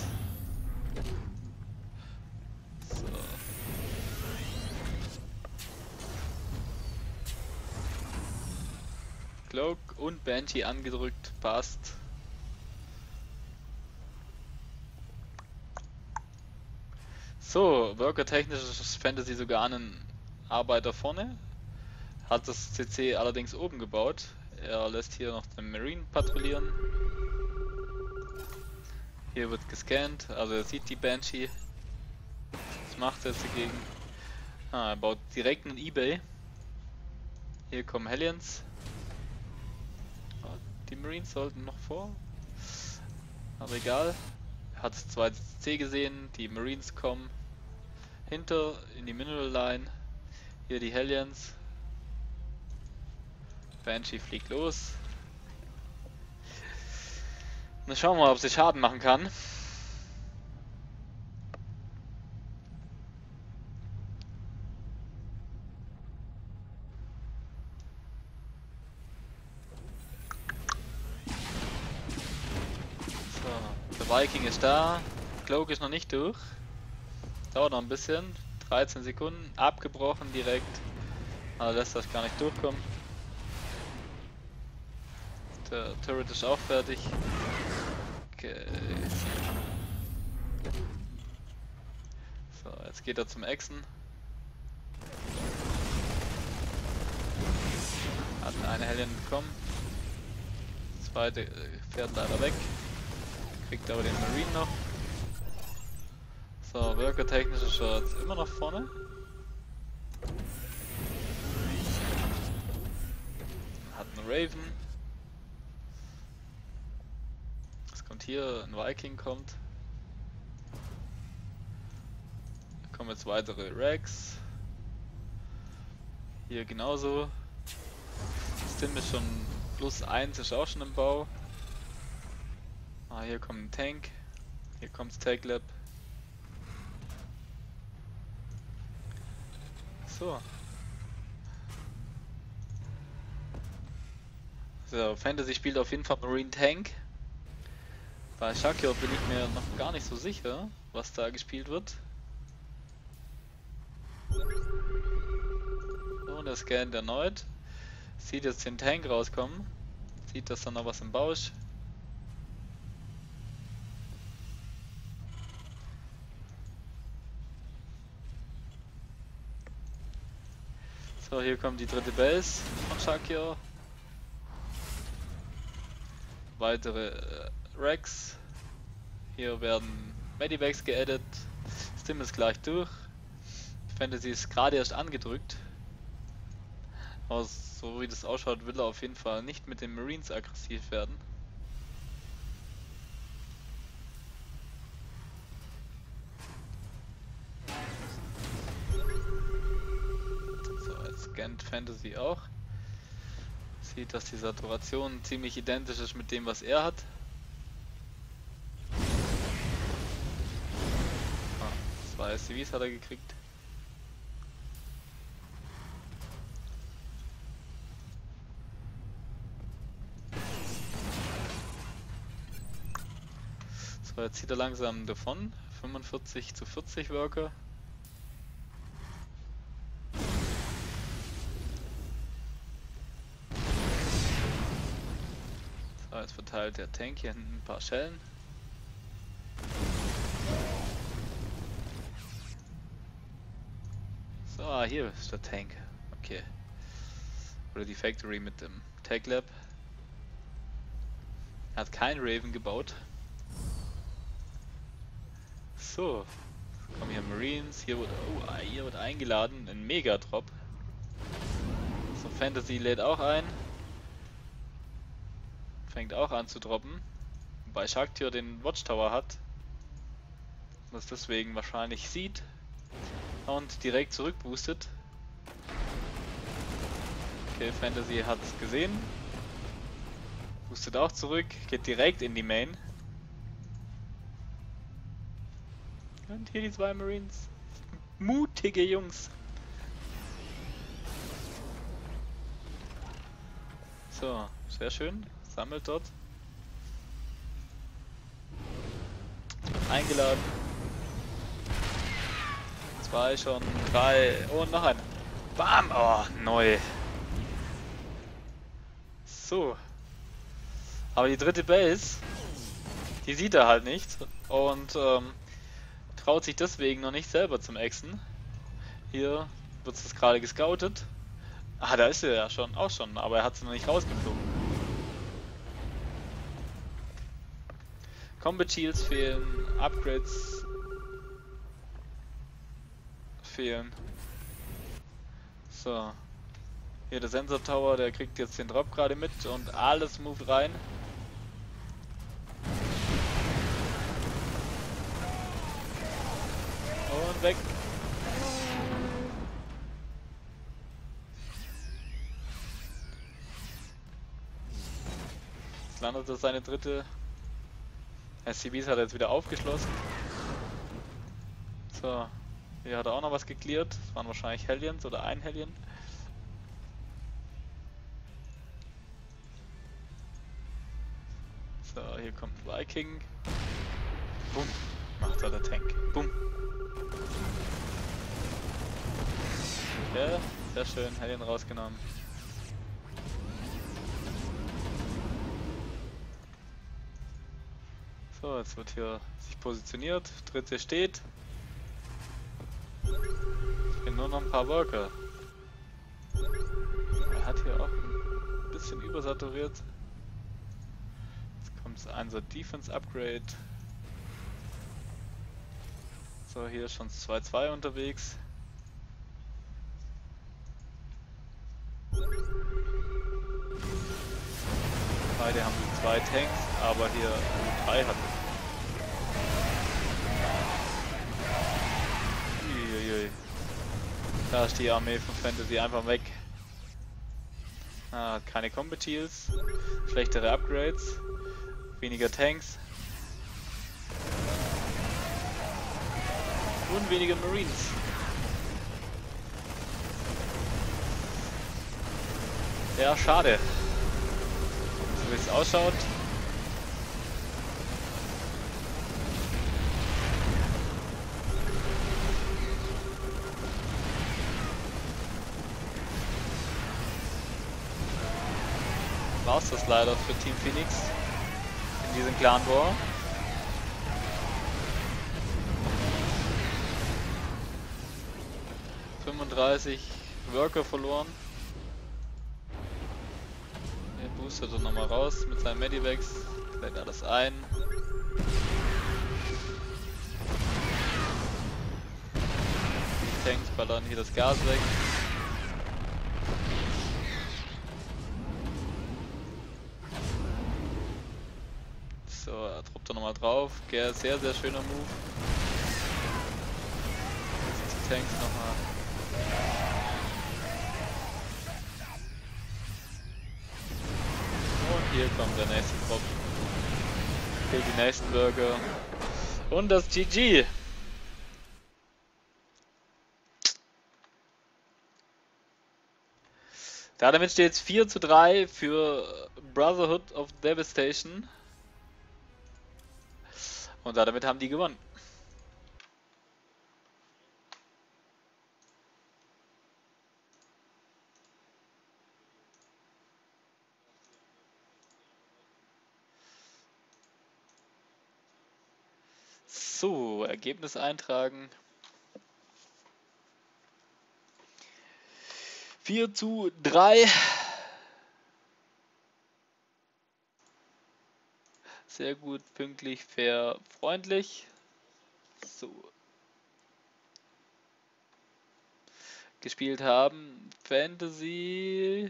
So. Cloak und Banshee angedrückt. Passt. So, worker-technisch ist Fantasy sogar einen Arbeiter vorne. Hat das CC allerdings oben gebaut. Er lässt hier noch den Marine patrouillieren. Hier wird gescannt, also er sieht die Banshee. Was macht er jetzt dagegen? Ah, er baut direkt einen eBay. Hier kommen Hellions. Die Marines sollten noch vor. Aber egal. Er hat das zweite CC gesehen, die Marines kommen hinter in die Mineral Line. Hier die Hellions. Banshee fliegt los. Dann schauen wir mal, ob sie Schaden machen kann. So, der Viking ist da. Cloak ist noch nicht durch. Dauert noch ein bisschen. 13 Sekunden. Abgebrochen direkt. Also lässt das gar nicht durchkommen. Der Turret ist auch fertig. Okay. So, jetzt geht er zum Exen. Hat eine Hellion bekommen. Das zweite fährt leider weg. Kriegt aber den Marine noch. So, worker-technisch ist er jetzt immer noch vorne. Hat einen Raven. Und hier ein Viking kommt. Da kommen jetzt weitere Racks. Hier genauso. Stim ist schon +1, ist auch schon im Bau. Ah, hier kommt ein Tank. Hier kommt das Tag Lab. So. So, Fantasy spielt auf jeden Fall Marine Tank. Bei Shakir bin ich mir noch gar nicht so sicher, was da gespielt wird. Und er scannt erneut. Sieht jetzt den Tank rauskommen. Sieht, dass da noch was im Bau ist. So, hier kommt die dritte Base von Shakir. Weitere Racks. Hier werden Medivacs geaddet. Stim ist gleich durch. Fantasy ist gerade erst angedrückt. Aber so wie das ausschaut, will er auf jeden Fall nicht mit den Marines aggressiv werden. So, jetzt scannt Fantasy auch. Sieht, dass die Saturation ziemlich identisch ist mit dem, was er hat. Ah, 2 SCVs hat er gekriegt. So, jetzt zieht er langsam davon. 45:40 Worker. So, jetzt verteilt der Tank hier hinten ein paar Schellen. So, hier ist der Tank. Okay. Oder die Factory mit dem Tech Lab. Er hat keinen Raven gebaut. So. Kommen hier Marines. Hier wird eingeladen. Ein Mega-Drop. So, Fantasy lädt auch ein. Fängt auch an zu droppen. Wobei Shaktir den Watchtower hat. Das deswegen wahrscheinlich sieht. Und direkt zurückboostet. Okay, Fantasy hat es gesehen. Boostet auch zurück. Geht direkt in die Main. Und hier die 2 Marines. Mutige Jungs. So, sehr schön. Sammelt dort. Eingeladen. 2 schon, 3 und noch einer. Bam! Oh, neu. So. Aber die dritte Base, die sieht er halt nicht und traut sich deswegen noch nicht selber zum Exen. Hier wird es gerade gescoutet. Ah, da ist er ja schon, auch schon, aber er hat sie noch nicht rausgeflogen. Combat Shields fehlen, Upgrades fehlen. So. Hier der Sensor Tower, der kriegt jetzt den Drop gerade mit und alles moved rein. Und weg. Jetzt landet er seine dritte. SCBs hat er jetzt wieder aufgeschlossen. So. Hier hat er auch noch was geklärt. Das waren wahrscheinlich Hellions oder ein Hellion. So, hier kommt ein Viking. Bumm. Macht er der Tank. Bumm. Ja, sehr schön. Hellion rausgenommen. So, jetzt wird hier sich positioniert. Dritte steht. Nur noch ein paar Worker. Er hat hier auch ein bisschen übersaturiert. Jetzt kommt ein so Defense Upgrade. So, hier ist schon 2-2 unterwegs. Beide haben die 2 Tanks, aber hier 3 hat es. Uiuiui. Da ist die Armee von Fantasy einfach weg. Ah, keine Combat Heals, schlechtere Upgrades, weniger Tanks und weniger Marines. Ja, schade. So wie es ausschaut. War es das leider für Team Phoenix in diesem Clanwar. – 35 Worker verloren. Er boostet er nochmal raus mit seinen Medivacs, lädt alles ein. Die Tanks ballern hier das Gas weg. So, er droppt er nochmal drauf. Sehr, sehr schöner Move. Jetzt die Tanks nochmal. Hier kommt der nächste Drop. Killt die nächsten Burger. Und das GG. Damit steht es 4:3 für Brotherhood of Devastation. Und damit haben die gewonnen. So, Ergebnis eintragen. 4:3. Sehr gut, pünktlich, fair, freundlich. So. Gespielt haben Fantasy,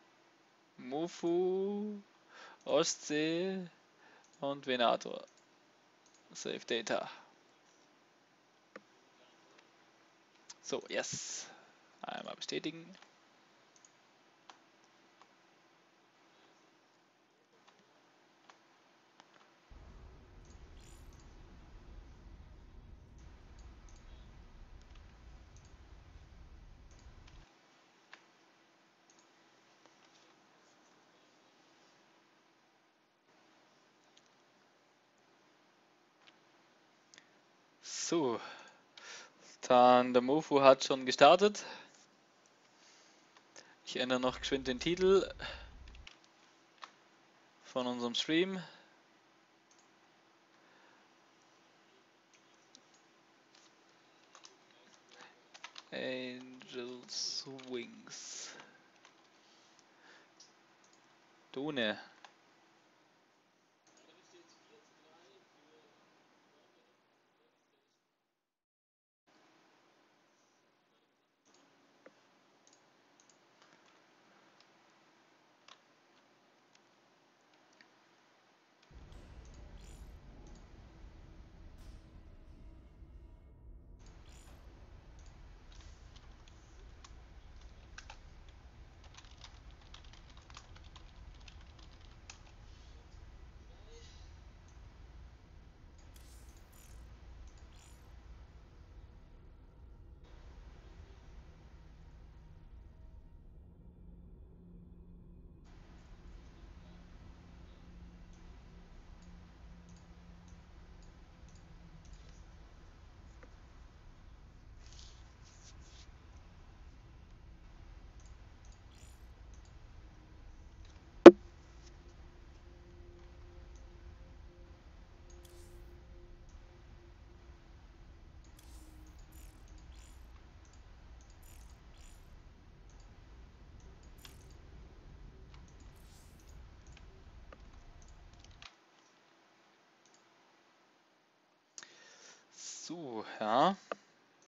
Mufu, Ostsee und Venator. Save Data. So, yes. Einmal bestätigen. So. Dann der Mufu hat schon gestartet. Ich ändere noch geschwind den Titel von unserem Stream. Angels Wings. Dune. So, ja.